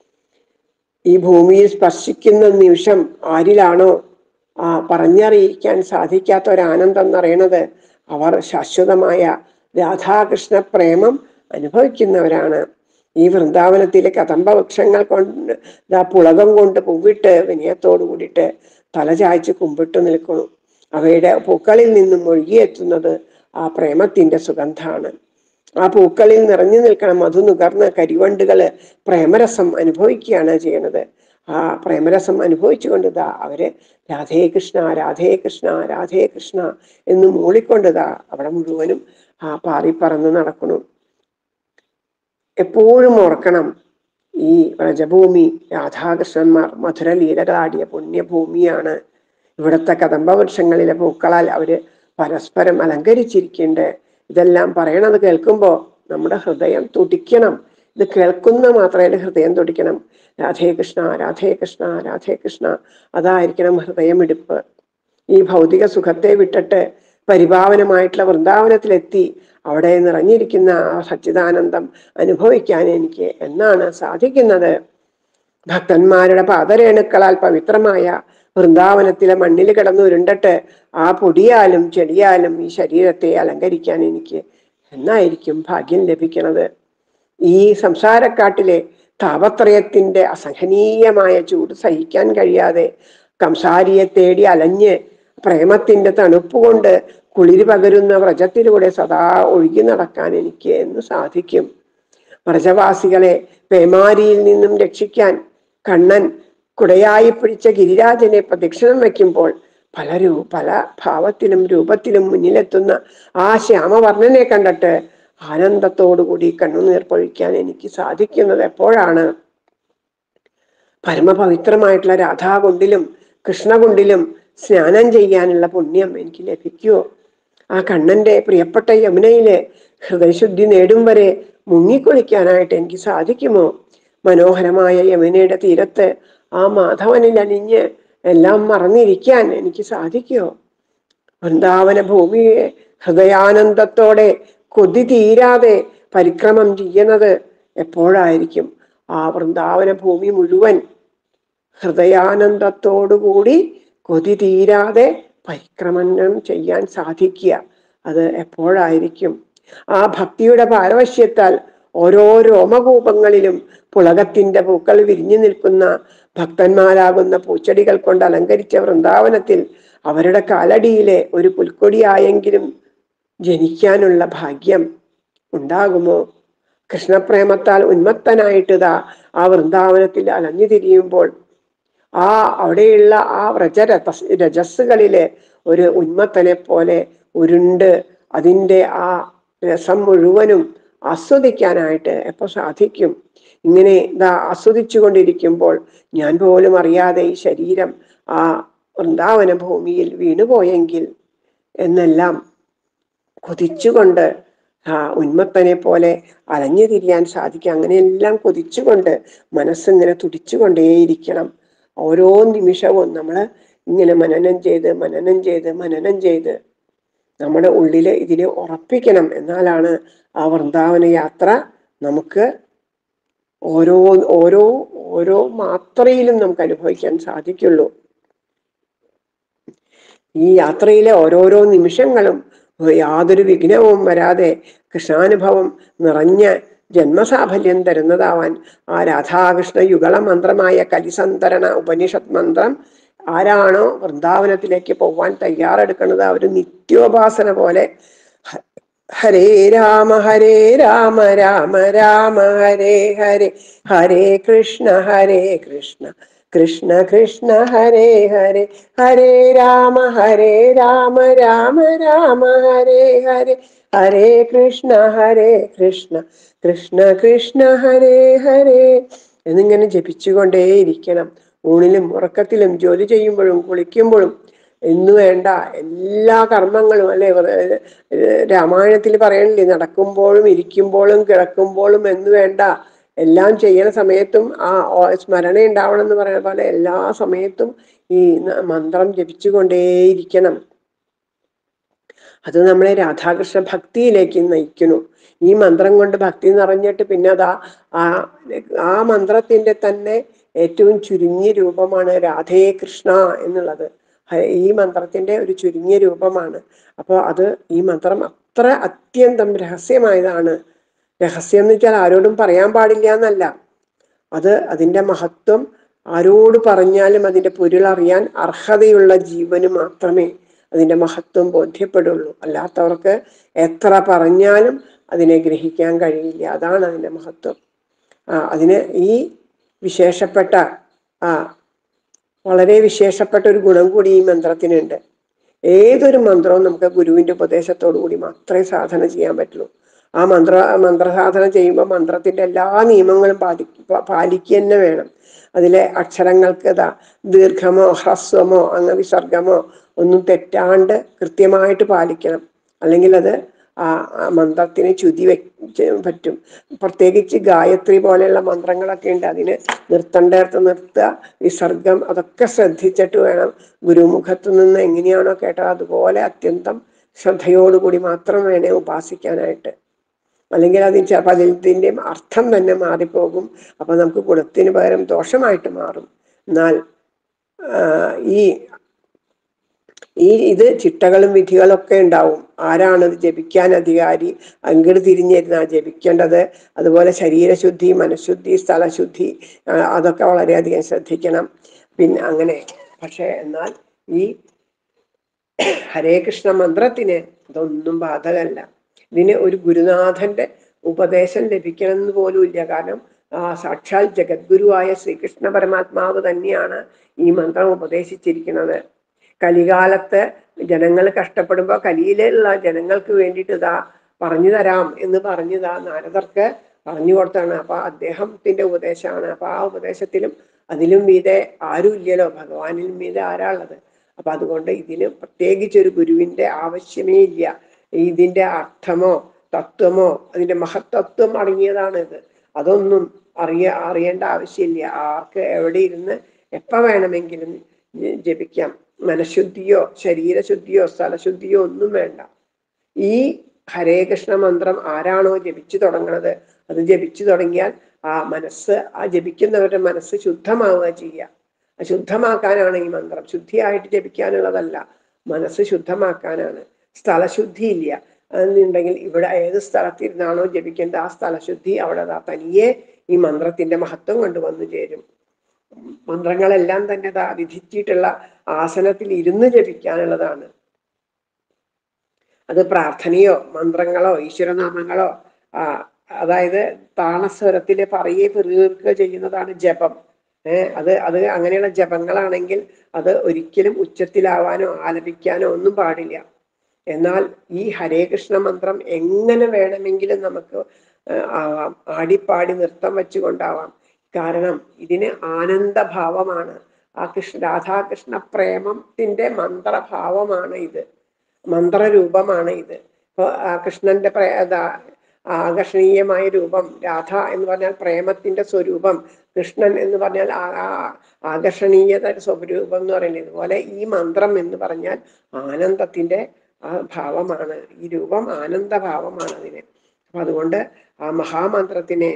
ഈ ഭൂമിയിൽ സ്പർശിക്കുന്ന നിമിഷം ആരിലാണോ പറഞ്ഞറിയിക്കാൻ സാധിക്കാത്ത ഒരാനന്ദം എന്നറിയണത്, അവർ ശാശ്വതമായ രാധാകൃഷ്ണ പ്രേമം അനുഭവിക്കുന്നവരാണ്. ഈ വൃന്ദാവനത്തിലെ കദംബ വൃക്ഷങ്ങൾ കൊണ്ട് പുളകം കൊണ്ട് പൂവിട്ട് വിനയത്തോടു കൂടിയിട്ട് തല ചായ്ച്ച് കുമ്പിട്ട് നിൽക്കുന്നു. അവയുടെ പൂക്കളിൽ നിന്നും ഒഴുകിയെത്തുന്നത് ആ പ്രേമത്തിന്റെ സുഗന്ധാണ്. ആ പൂക്കളിൽ നിറഞ്ഞു നിൽക്കണം മധു നുകർന്ന് കരിവണ്ടുകള് പ്രേമരസം അനുഭവിക്കുകയാണ് ചെയ്യണത്. ആ പ്രേമരസം അനുഭവിച്ചുകൊണ്ടിതാ അവര് രാധേ കൃഷ്ണ രാധേ കൃഷ്ണ രാധേ കൃഷ്ണ എന്ന് മൂളിക്കൊണ്ടിതാ അവിടെ മുഴുവനും പാറി പറന്ന് നടക്കണു. എപ്പോഴും ഓർക്കണം, ഈ വ്രജഭൂമി രാധാകൃഷ്ണന്മാർ മധുരലീലകളാടിയ പുണ്യഭൂമിയാണ്. ഇവിടുത്തെ കദംബവൃക്ഷങ്ങളിലെ പൂക്കളാൽ അവര് പരസ്പരം അലങ്കരിച്ചിരിക്കുന്നുണ്ട്. ഇതെല്ലാം പറയണത് കേൾക്കുമ്പോൾ നമ്മുടെ ഹൃദയം തുടിക്കണം. ഇത് കേൾക്കുന്ന മാത്രമല്ല ഹൃദയം തുടിക്കണം. രാധേ കൃഷ്ണ രാധേ കൃഷ്ണ രാധേ കൃഷ്ണ, അതായിരിക്കണം ഹൃദയമിടിപ്പ്. ഈ ഭൗതിക സുഖത്തെ വിട്ടിട്ട് പരിപാവനമായിട്ടുള്ള വൃന്ദാവനത്തിലെത്തി അവിടെ നിറഞ്ഞിരിക്കുന്ന ആ സച്ചിദാനന്ദം അനുഭവിക്കാൻ എനിക്ക് എന്നാണ് സാധിക്കുന്നത്. ഭക്തന്മാരുടെ പാദരേണുക്കളാൽ പവിത്രമായ വൃന്ദാവനത്തിലെ മണ്ണിൽ കിടന്നു ഉരുണ്ടിട്ട് ആ പൊടിയാലും ചെടിയാലും ഈ ശരീരത്തെ അലങ്കരിക്കാൻ എനിക്ക് എന്നായിരിക്കും ഭാഗ്യം ലഭിക്കുന്നത്. ഈ സംസാരക്കാട്ടിലെ താപത്രയത്തിന്റെ അസഹനീയമായ ചൂട് സഹിക്കാൻ കഴിയാതെ കംസാരിയെ തേടി അലഞ്ഞ് പ്രേമത്തിന്റെ തണുപ്പ് കൊണ്ട് കുളിര് പകരുന്ന വ്രജത്തിലൂടെ സദാ ഒഴുകി നടക്കാൻ എനിക്ക് എന്ന് സാധിക്കും. വ്രജവാസികളെ പേമാരിയിൽ നിന്നും രക്ഷിക്കാൻ കണ്ണൻ കുടയായി പിടിച്ച ഗിരിരാജനെ പ്രദക്ഷിണം വയ്ക്കുമ്പോൾ പല ഭാവത്തിലും രൂപത്തിലും മുന്നിലെത്തുന്ന ആ ശ്യാമവർണ്ണനെ കണ്ടിട്ട് ആനന്ദത്തോടുകൂടി കണ്ണുനീർ പൊഴിക്കാൻ എനിക്ക് സാധിക്കുന്നത് എപ്പോഴാണ്? പരമപവിത്രമായിട്ടുള്ള രാധാകുണ്ടിലും കൃഷ്ണകുണ്ടിലും സ്നാനം ചെയ്യാനുള്ള പുണ്യം എനിക്ക് ലഭിക്കുമോ? ആ കണ്ണന്റെ പ്രിയപ്പെട്ട യമുനയില് ഹൃദയശുദ്ധി നേടും വരെ മുങ്ങിക്കുളിക്കാനായിട്ട് എനിക്ക് സാധിക്കുമോ? മനോഹരമായ യമുനയുടെ തീരത്ത് ആ മാധവനിൽ അലിഞ്ഞ് എല്ലാം മറന്നിരിക്കാൻ എനിക്ക് സാധിക്കുമോ? വൃന്ദാവന ഭൂമിയെ ഹൃദയാനന്ദത്തോടെ കൊതി തീരാതെ പരിക്രമം ചെയ്യുന്നത് എപ്പോഴായിരിക്കും? ആ വൃന്ദാവന ഭൂമി മുഴുവൻ ഹൃദയാനന്ദത്തോടുകൂടി കൊതി തീരാതെ പരിക്രമണം ചെയ്യാൻ സാധിക്കുക അത് എപ്പോഴായിരിക്കും? ആ ഭക്തിയുടെ പാരവശ്യത്താൽ ഓരോ രോമകൂപങ്ങളിലും പുളകത്തിന്റെ പൂക്കൾ വിരിഞ്ഞു നിൽക്കുന്ന ഭക്തന്മാരാകുന്ന പൂച്ചെടികൾ കൊണ്ട് അലങ്കരിച്ച വൃന്ദാവനത്തിൽ അവരുടെ കാലടിയിലെ ഒരു പുൽക്കൊടിയായെങ്കിലും ജനിക്കാനുള്ള ഭാഗ്യം ഉണ്ടാകുമോ? കൃഷ്ണപ്രേമത്താൽ ഉന്മത്തനായിട്ടിതാ ആ വൃന്ദാവനത്തിൽ അലഞ്ഞു തിരിയുമ്പോൾ അവിടെയുള്ള ആ രജസ്സുകളിലെ ഒരു ഉന്മത്തനെ പോലെ ഉരുണ്ട് അതിൻ്റെ ആ രസം മുഴുവനും ആസ്വദിക്കാനായിട്ട് എപ്പോൾ സാധിക്കും? ഇങ്ങനെ ആസ്വദിച്ചു കൊണ്ടിരിക്കുമ്പോൾ ഞാൻ പോലും അറിയാതെ ഈ ശരീരം ആ വൃന്ദാവന ഭൂമിയിൽ വീണുപോയെങ്കിൽ എന്നെല്ലാം കൊതിച്ചുകൊണ്ട് ഉന്മത്തനെ പോലെ അലഞ്ഞു തിരിയാൻ സാധിക്കും. അങ്ങനെയെല്ലാം കൊതിച്ചുകൊണ്ട് മനസ്സിങ്ങനെ തുടിച്ചുകൊണ്ടേയിരിക്കണം. ഓരോ നിമിഷവും നമ്മൾ ഇങ്ങനെ മനനം ചെയ്ത് നമ്മുടെ ഉള്ളില് ഇതിനെ ഉറപ്പിക്കണം. എന്നാലാണ് ആ വൃന്ദാവന യാത്ര നമുക്ക് ഓരോ ഓരോ ഓരോ മാത്രയിലും നമുക്ക് അനുഭവിക്കാൻ സാധിക്കുള്ളൂ. ഈ യാത്രയിലെ ഓരോരോ നിമിഷങ്ങളും യാതൊരു വിഘ്നവും വരാതെ കൃഷ്ണാനുഭവം നിറഞ്ഞ ജന്മസാഫല്യം തരുന്നതാവാൻ ആ രാധാകൃഷ്ണ യുഗള മന്ത്രമായ കലിസന്തരണ ഉപനിഷത് മന്ത്രം ആരാണോ വൃന്ദാവനത്തിലേക്ക് പോവാൻ തയ്യാറെടുക്കുന്നത് അവര് നിത്യോപാസന പോലെ ഹരേ രാമ രാമ രാമ ഹരേ ഹരേ, ഹരേ കൃഷ്ണ കൃഷ്ണ കൃഷ്ണ ഹരേ ഹരേ, ഹരേ രാമ രാമ രാമ ഹരേ ഹരേ, ഹരേ കൃഷ്ണ കൃഷ്ണ കൃഷ്ണ ഹരേ ഹരേ എന്നിങ്ങനെ ജപിച്ചുകൊണ്ടേയിരിക്കണം. ഊണിലും ഉറക്കത്തിലും ജോലി ചെയ്യുമ്പോഴും കുളിക്കുമ്പോഴും എന്നു വേണ്ട എല്ലാ കർമ്മങ്ങളും അല്ലെ രാമായണത്തിൽ പറയണില്ലേ, നടക്കുമ്പോഴും ഇരിക്കുമ്പോഴും കിടക്കുമ്പോഴും എന്ന് വേണ്ട എല്ലാം ചെയ്യുന്ന സമയത്തും ആ സ്മരണ ഉണ്ടാവണം എന്ന് പറയുന്ന പോലെ എല്ലാ സമയത്തും ഈ മന്ത്രം ജപിച്ചുകൊണ്ടേയിരിക്കണം. അത് നമ്മളെ രാധാകൃഷ്ണ ഭക്തിയിലേക്ക് നയിക്കുന്നു. ഈ മന്ത്രം കൊണ്ട് ഭക്തി നിറഞ്ഞിട്ട് പിന്നെ അതാ ആ മന്ത്രത്തിന്റെ തന്നെ ഏറ്റവും ചുരുങ്ങിയ രൂപമാണ് രാധേ കൃഷ്ണ എന്നുള്ളത്. ഈ മന്ത്രത്തിന്റെ ഒരു ചുരുങ്ങിയ രൂപമാണ്. അപ്പോൾ അത് ഈ മന്ത്രം അത്ര അത്യന്തം രഹസ്യമായതാണ്. രഹസ്യം എന്ന് വെച്ചാൽ ആരോടും പറയാൻ പാടില്ല എന്നല്ല. അത് അതിന്റെ മഹത്വം ആരോട് പറഞ്ഞാലും അതിന്റെ പൊരുളറിയാൻ അർഹതയുള്ള ജീവന് മാത്രമേ അതിന്റെ മഹത്വം ബോധ്യപ്പെടുള്ളൂ. അല്ലാത്തവർക്ക് എത്ര പറഞ്ഞാലും അതിനെ ഗ്രഹിക്കാൻ കഴിയില്ല. അതാണ് അതിന്റെ മഹത്വം. അതിന് ഈ വിശേഷപ്പെട്ട വളരെ വിശേഷപ്പെട്ട ഒരു ഗുണം കൂടി ഈ മന്ത്രത്തിനുണ്ട്. ഏതൊരു മന്ത്രവും നമുക്ക് ഗുരുവിന്റെ ഉപദേശത്തോടു കൂടി മാത്രമേ സാധന ചെയ്യാൻ പറ്റുള്ളൂ. ആ മന്ത്രസാധന ചെയ്യുമ്പോൾ മന്ത്രത്തിന്റെ എല്ലാ നിയമങ്ങളും പാലിക്കുക തന്നെ വേണം. അതിലെ അക്ഷരങ്ങൾക്ക് ദീർഘമോ ഹ്രസ്വമോ അംഗവിസർഗമോ ഒന്നും തെറ്റാണ്ട് കൃത്യമായിട്ട് പാലിക്കണം. അല്ലെങ്കിൽ അത് ആ മന്ത്രത്തിന് ചുതി പറ്റും. പ്രത്യേകിച്ച് ഗായത്രി പോലെയുള്ള മന്ത്രങ്ങളൊക്കെ ഉണ്ട്. അതിന് നിർത്തേണ്ടടുത്ത് നിർത്തുക, വിസർഗം അതൊക്കെ ശ്രദ്ധിച്ചിട്ട് വേണം. ഗുരുമുഖത്തു നിന്ന് എങ്ങനെയാണോ കേട്ടത് അതുപോലെ അത്യന്തം ശ്രദ്ധയോടുകൂടി മാത്രം വേണേ ഉപാസിക്കാനായിട്ട്. അല്ലെങ്കിൽ അതിൻ്റെയും അർത്ഥം തന്നെ മാറിപ്പോകും. അപ്പൊ നമുക്ക് ഗുണത്തിന് പകരം ദോഷമായിട്ട് മാറും. എന്നാൽ ഇത് ചിട്ടകളും വിധികളും ഒക്കെ ഉണ്ടാവും. ആരാണത് ജപിക്കാൻ അധികാരി, അങ്ങോട്ട് തിരിഞ്ഞിരുന്നാ ജപിക്കേണ്ടത്. അതുപോലെ ശരീരശുദ്ധി, മനഃശുദ്ധി, സ്ഥലശുദ്ധി അതൊക്കെ വളരെയധികം ശ്രദ്ധിക്കണം. പിന്നെ അങ്ങനെ. പക്ഷെ എന്നാൽ ഈ ഹരേ കൃഷ്ണ മന്ത്രത്തിന് ഇതൊന്നും ബാധകമല്ല. ഇതിന് ഒരു ഗുരുനാഥന്റെ ഉപദേശം ലഭിക്കണമെന്ന് പോലും ഇല്ല. കാരണം സാക്ഷാൽ ജഗദ്ഗുരുവായ ശ്രീകൃഷ്ണ പരമാത്മാവ് തന്നെയാണ് ഈ മന്ത്രം ഉപദേശിച്ചിരിക്കുന്നത്. കലികാലത്ത് ജനങ്ങൾ കഷ്ടപ്പെടുമ്പോൾ കലിയിലുള്ള ജനങ്ങൾക്ക് വേണ്ടിയിട്ട് പറഞ്ഞു തരാം എന്ന് പറഞ്ഞതാ നാരദർക്ക് പറഞ്ഞു കൊടുത്താണ്. അപ്പൊ അദ്ദേഹത്തിന്റെ ഉപദേശമാണ്. അപ്പൊ ആ ഉപദേശത്തിലും അതിലും മീതെ ആരും ഇല്ലല്ലോ, ഭഗവാനിലും മീതെ ആരാളുള്ളത്. അപ്പൊ അതുകൊണ്ട് ഇതിന് പ്രത്യേകിച്ച് ഒരു ഗുരുവിന്റെ ആവശ്യമേ ഇല്ല. ഇതിന്റെ അർത്ഥമോ തത്വമോ അതിന്റെ മഹത്തത്വം അടങ്ങിയതാണ് ഇത്. അതൊന്നും അറിയേണ്ട ആവശ്യമില്ല. ആർക്ക് എവിടെ ഇരുന്ന് എപ്പോ വേണമെങ്കിലും ജപിക്കാം. മനഃശുദ്ധിയോ ശരീരശുദ്ധിയോ സ്ഥലശുദ്ധിയോ ഒന്നും വേണ്ട. ഈ ഹരേ കൃഷ്ണ മന്ത്രം ആരാണോ ജപിച്ചു തുടങ്ങുന്നത് അത് ജപിച്ചു തുടങ്ങിയാൽ ആ ജപിക്കുന്നവരുടെ മനസ്സ് ശുദ്ധമാവുക ചെയ്യുക. ശുദ്ധമാക്കാനാണ് ഈ മന്ത്രം. ശുദ്ധിയായിട്ട് ജപിക്കാനുള്ളതല്ല, മനസ്സ് ശുദ്ധമാക്കാനാണ്. സ്ഥലശുദ്ധി ഇല്ല എന്നുണ്ടെങ്കിൽ ഇവിടെ ഏത് സ്ഥലത്തിരുന്നാണോ ജപിക്കേണ്ടത് ആ സ്ഥലശുദ്ധി അവിടെ തനിയെ ഈ മന്ത്രത്തിന്റെ മഹത്വം കൊണ്ട് വന്നു ചേരും. മന്ത്രങ്ങളെല്ലാം തന്നെ വിധിച്ചിട്ടുള്ള ആസനത്തിൽ ഇരുന്ന് ജപിക്കാനുള്ളതാണ്. അത് പ്രാർത്ഥനയോ മന്ത്രങ്ങളോ ഈശ്വരനാമങ്ങളോ അതായത് താളസ്വരത്തില് പറയെ പെറുകയോ ചെയ്യുന്നതാണ് ജപം. അത് അങ്ങനെയുള്ള ജപങ്ങളാണെങ്കിൽ അത് ഒരിക്കലും ഉച്ചത്തിലാവാനോ ആലപിക്കാനോ ഒന്നും പാടില്ല. എന്നാൽ ഈ ഹരേ കൃഷ്ണ മന്ത്രം എങ്ങനെ വേണമെങ്കിലും നമുക്ക് ആവാം. ആടിപ്പാടി നൃത്തം വെച്ചുകൊണ്ടാവാം. കാരണം ഇതിന് ആനന്ദഭാവമാണ്. രാധാകൃഷ്ണ പ്രേമത്തിന്റെ മന്ത്രഭാവമാണ് ഇത്, മന്ത്രരൂപമാണ് ഇത്. ഇപ്പൊ കൃഷ്ണന്റെ ആകർഷണീയമായ രൂപം, രാധ എന്ന് പറഞ്ഞാൽ പ്രേമത്തിന്റെ സ്വരൂപം, കൃഷ്ണൻ എന്ന് പറഞ്ഞാൽ ആകർഷണീയത സ്വരൂപം എന്ന് പറയുന്നത്. ഇതുപോലെ ഈ മന്ത്രം എന്ന് പറഞ്ഞാൽ ആനന്ദത്തിന്റെ ഭാവമാണ്. ഈ രൂപം ആനന്ദഭാവമാണ് അതിന്. അപ്പൊ അതുകൊണ്ട് ആ മഹാമന്ത്രത്തിനെ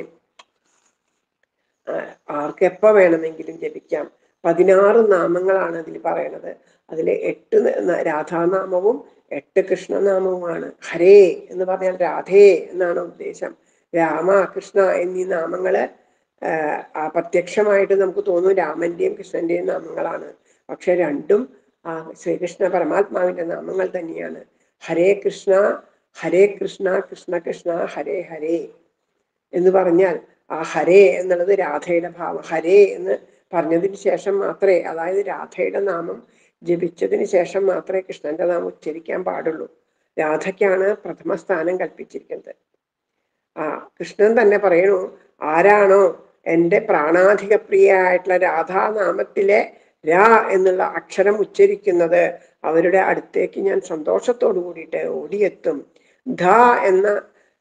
ആർക്കെപ്പോ വേണമെങ്കിലും ജപിക്കാം. 16 നാമങ്ങളാണ് അതിൽ പറയണത്. അതിൽ 8 രാധാനാമവും 8 കൃഷ്ണനാമവുമാണ്. ഹരേ എന്ന് പറഞ്ഞാൽ രാധേ എന്നാണ് ഉദ്ദേശം. രാമ കൃഷ്ണ എന്നീ നാമങ്ങള് പ്രത്യക്ഷമായിട്ട് നമുക്ക് തോന്നും രാമന്റെയും കൃഷ്ണന്റെയും നാമങ്ങളാണ്. പക്ഷെ രണ്ടും ശ്രീകൃഷ്ണ പരമാത്മാവിന്റെ നാമങ്ങൾ തന്നെയാണ്. ഹരേ കൃഷ്ണ കൃഷ്ണ കൃഷ്ണ ഹരേ ഹരേ എന്ന് പറഞ്ഞാൽ ആ ഹരേ എന്നുള്ളത് രാധയുടെ ഭാവം. ഹരേ എന്ന് പറഞ്ഞതിന് ശേഷം മാത്രമേ, അതായത് രാധയുടെ നാമം ജപിച്ചതിന് ശേഷം മാത്രമേ കൃഷ്ണന്റെ നാമം ഉച്ചരിക്കാൻ പാടുള്ളൂ. രാധയ്ക്കാണ് പ്രഥമ സ്ഥാനം കൽപ്പിച്ചിരിക്കുന്നത്. കൃഷ്ണൻ തന്നെ പറയണു, ആരാണോ എൻ്റെ പ്രാണാധിക പ്രിയായിട്ടുള്ള രാധാനാമത്തിലെ രാ എന്നുള്ള അക്ഷരം ഉച്ചരിക്കുന്നത് അവരുടെ അടുത്തേക്ക് ഞാൻ സന്തോഷത്തോടു കൂടിയിട്ട് ഓടിയെത്തും. ധ എന്ന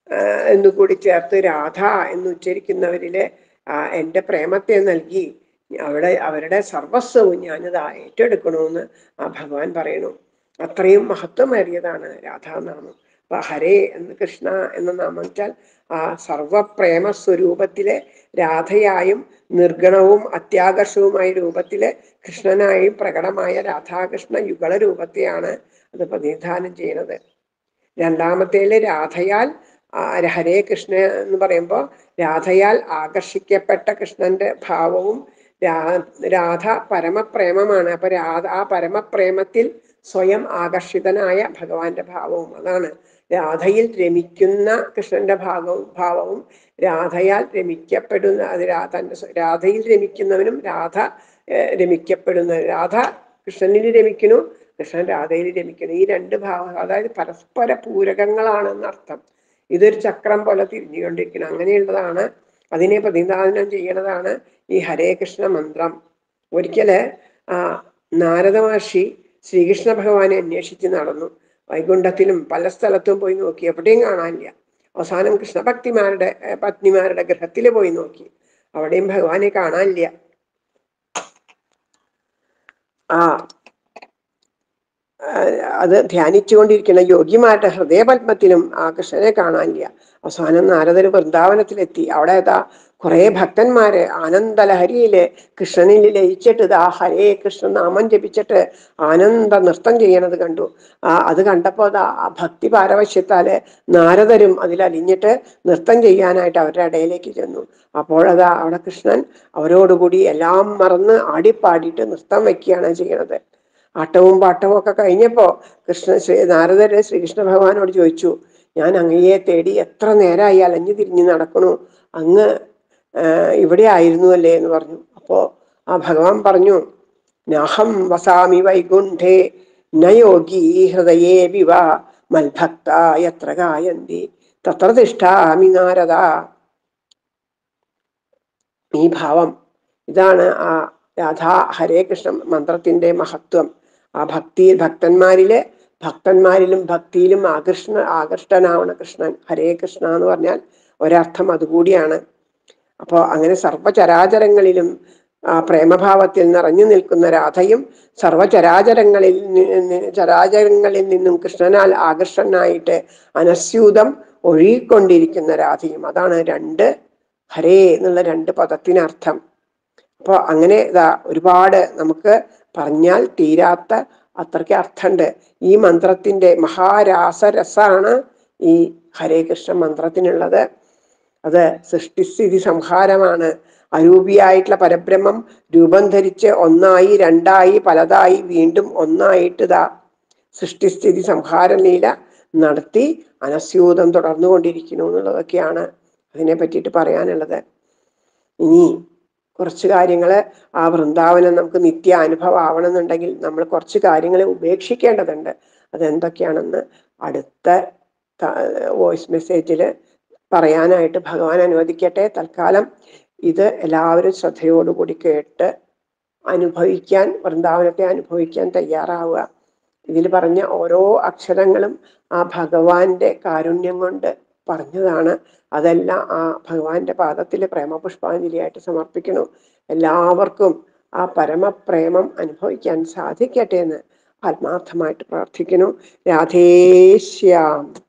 എന്നുകൂടി ചേർത്ത് രാധ എന്ന് ഉച്ചരിക്കുന്നവരിലെ എൻ്റെ പ്രേമത്തെ നൽകി അവരുടെ സർവസ്വവും ഞാനിത് ഏറ്റെടുക്കണമെന്ന് ആ ഭഗവാൻ പറയണു. അത്രയും മഹത്വമേറിയതാണ് രാധാനാമം. അപ്പൊ ഹരേ എന്ന് കൃഷ്ണ എന്ന നാമം വെച്ചാൽ ആ സർവപ്രേമ സ്വരൂപത്തിലെ രാധയായും നിർഗണവും അത്യാകർഷവുമായ രൂപത്തിലെ കൃഷ്ണനായും പ്രകടമായ രാധാകൃഷ്ണ യുഗള രൂപത്തെയാണ് അത് പ്രതിനിധാനം ചെയ്യുന്നത്. രണ്ടാമത്തേല് രാധയാൽ ഹരേ കൃഷ്ണ എന്ന് പറയുമ്പോൾ രാധയാൽ ആകർഷിക്കപ്പെട്ട കൃഷ്ണന്റെ ഭാവവും രാധ പരമപ്രേമമാണ്. അപ്പൊ ആ പരമപ്രേമത്തിൽ സ്വയം ആകർഷിതനായ ഭഗവാന്റെ ഭാവവും അതാണ്. രാധയിൽ രമിക്കുന്ന കൃഷ്ണന്റെ ഭാവവും രാധയാൽ രമിക്കപ്പെടുന്ന രാധയിൽ രമിക്കുന്നവനും രാധ രമിക്കപ്പെടുന്ന രാധ കൃഷ്ണനിൽ രമിക്കുന്നു, കൃഷ്ണൻ രാധയിൽ രമിക്കുന്നു. ഈ രണ്ട് ഭാവം അതായത് പരസ്പര പൂരകങ്ങളാണെന്നർത്ഥം. ഇതൊരു ചക്രം പോലെ തിരിഞ്ഞുകൊണ്ടിരിക്കണം. അങ്ങനെയുള്ളതാണ്, അതിനെ പ്രതിനിധാനം ചെയ്യണതാണ് ഈ ഹരേ കൃഷ്ണ മന്ത്രം. ഒരിക്കല് നാരദ മഹർഷി ശ്രീകൃഷ്ണ ഭഗവാനെ അന്വേഷിച്ച് നടന്നു. വൈകുണ്ഠത്തിലും പല സ്ഥലത്തും പോയി നോക്കി, എവിടെയും കാണാനില്ല. അവസാനം പത്നിമാരുടെ ഗൃഹത്തിൽ പോയി നോക്കി, അവിടെയും ഭഗവാനെ കാണാനില്ല. അത് ധ്യാനിച്ചുകൊണ്ടിരിക്കുന്ന യോഗിമാരുടെ ഹൃദയപത്മത്തിലും ആ കൃഷ്ണനെ കാണാനില്ല. അവസാനം നാരദര് വൃന്ദാവനത്തിലെത്തി. അവിടെ കുറെ ഭക്തന്മാര് ആനന്ദലഹരിയില് കൃഷ്ണനിൽ ലയിച്ചിട്ട് ഇതാ ഹരേ കൃഷ്ണ നാമം ജപിച്ചിട്ട് ആനന്ദ നൃത്തം ചെയ്യണത് കണ്ടു. അത് കണ്ടപ്പോ ആ ഭക്തി പാരവശ്യത്താല് നാരദരും അതിലലിഞ്ഞിട്ട് നൃത്തം ചെയ്യാനായിട്ട് അവരുടെ ഇടയിലേക്ക് ചെന്നു. അപ്പോഴതാ അവിടെ കൃഷ്ണൻ അവരോടുകൂടി എല്ലാം മറന്ന് ആടിപ്പാടിയിട്ട് നൃത്തം വയ്ക്കുകയാണ് ചെയ്യണത്. ആട്ടവും പാട്ടവും ഒക്കെ കഴിഞ്ഞപ്പോ നാരദര് ശ്രീകൃഷ്ണ ഭഗവാനോട് ചോദിച്ചു, ഞാൻ അങ്ങയെ തേടി എത്ര നേരമായി അലഞ്ഞു തിരിഞ്ഞ് നടക്കണു, അങ്ങ് ഇവിടെ ആയിരുന്നു അല്ലേ എന്ന് പറഞ്ഞു. അപ്പോ ആ ഭഗവാൻ പറഞ്ഞു, നാഹം വസാമി വൈകുണ്ഠേ നയോഗി ഹൃദയേ വിവ മൽഭക്ത യത്ര ഗായന്തി തത്ര തിഷ്ഠാമി നാരദ. ഈ ഭാവം ഇതാണ് ആ രാധാ ഹരേ കൃഷ്ണ മന്ത്രത്തിന്റെ മഹത്വം. ആ ഭക്തന്മാരിലും ഭക്തിയിലും ആകൃഷ്ടനാവണ കൃഷ്ണൻ. ഹരേ കൃഷ്ണ എന്ന് പറഞ്ഞാൽ ഒരർത്ഥം അതുകൂടിയാണ്. അപ്പോ അങ്ങനെ സർവചരാചരങ്ങളിലും പ്രേമഭാവത്തിൽ നിറഞ്ഞു നിൽക്കുന്ന രാധയും ചരാചരങ്ങളിൽ നിന്നും കൃഷ്ണനാൽ ആകർഷനായിട്ട് അനസ്യൂതം ഒഴുകിക്കൊണ്ടിരിക്കുന്ന രാധയും. അതാണ് ഹരേ എന്നുള്ള രണ്ട് പദത്തിനർത്ഥം. അപ്പൊ അങ്ങനെ ഒരുപാട് നമുക്ക് പറഞ്ഞാൽ തീരാത്ത അത്രയ്ക്ക് അർത്ഥമുണ്ട്. ഈ മന്ത്രത്തിന്റെ മഹാരാസരസാണ് ഈ ഹരേ കൃഷ്ണ മന്ത്രത്തിനുള്ളത്. അത് സൃഷ്ടിസ്ഥിതി സംഹാരമാണ്. അരൂപിയായിട്ടുള്ള പരബ്രഹ്മം രൂപം ധരിച്ച് ഒന്നായി രണ്ടായി പലതായി വീണ്ടും ഒന്നായിട്ട് സൃഷ്ടിസ്ഥിതി സംഹാര ലീല നടത്തി അനസ്യൂതം തുടർന്നുകൊണ്ടിരിക്കുന്നു എന്നുള്ളതൊക്കെയാണ് അതിനെ പറ്റിയിട്ട് പറയാനുള്ളത്. ഇനി കുറച്ച് കാര്യങ്ങള് ആ വൃന്ദാവനം നമുക്ക് നിത്യ അനുഭവം ആവണമെന്നുണ്ടെങ്കിൽ നമ്മൾ കുറച്ച് കാര്യങ്ങളെ ഉപേക്ഷിക്കേണ്ടതുണ്ട്. അതെന്തൊക്കെയാണെന്ന് അടുത്ത വോയിസ് മെസ്സേജില് പറയാനായിട്ട് ഭഗവാൻ അനുവദിക്കട്ടെ. തൽക്കാലം ഇത് എല്ലാവരും ശ്രദ്ധയോടുകൂടി കേട്ട് വൃന്ദാവനത്തെ അനുഭവിക്കാൻ തയ്യാറാവുക. ഇതിൽ പറഞ്ഞ ഓരോ അക്ഷരങ്ങളും ആ ഭഗവാന്റെ കാരുണ്യം കൊണ്ട് പറഞ്ഞതാണ്. അതെല്ലാം ആ ഭഗവാന്റെ പാദത്തില് പ്രേമപുഷ്പാഞ്ജലിയായിട്ട് സമർപ്പിക്കണം. എല്ലാവർക്കും ആ പരമപ്രേമം അനുഭവിക്കാൻ സാധിക്കട്ടെ എന്ന് ആത്മാർത്ഥമായിട്ട് പ്രാർത്ഥിക്കുന്നു. രാധേശ്യാം.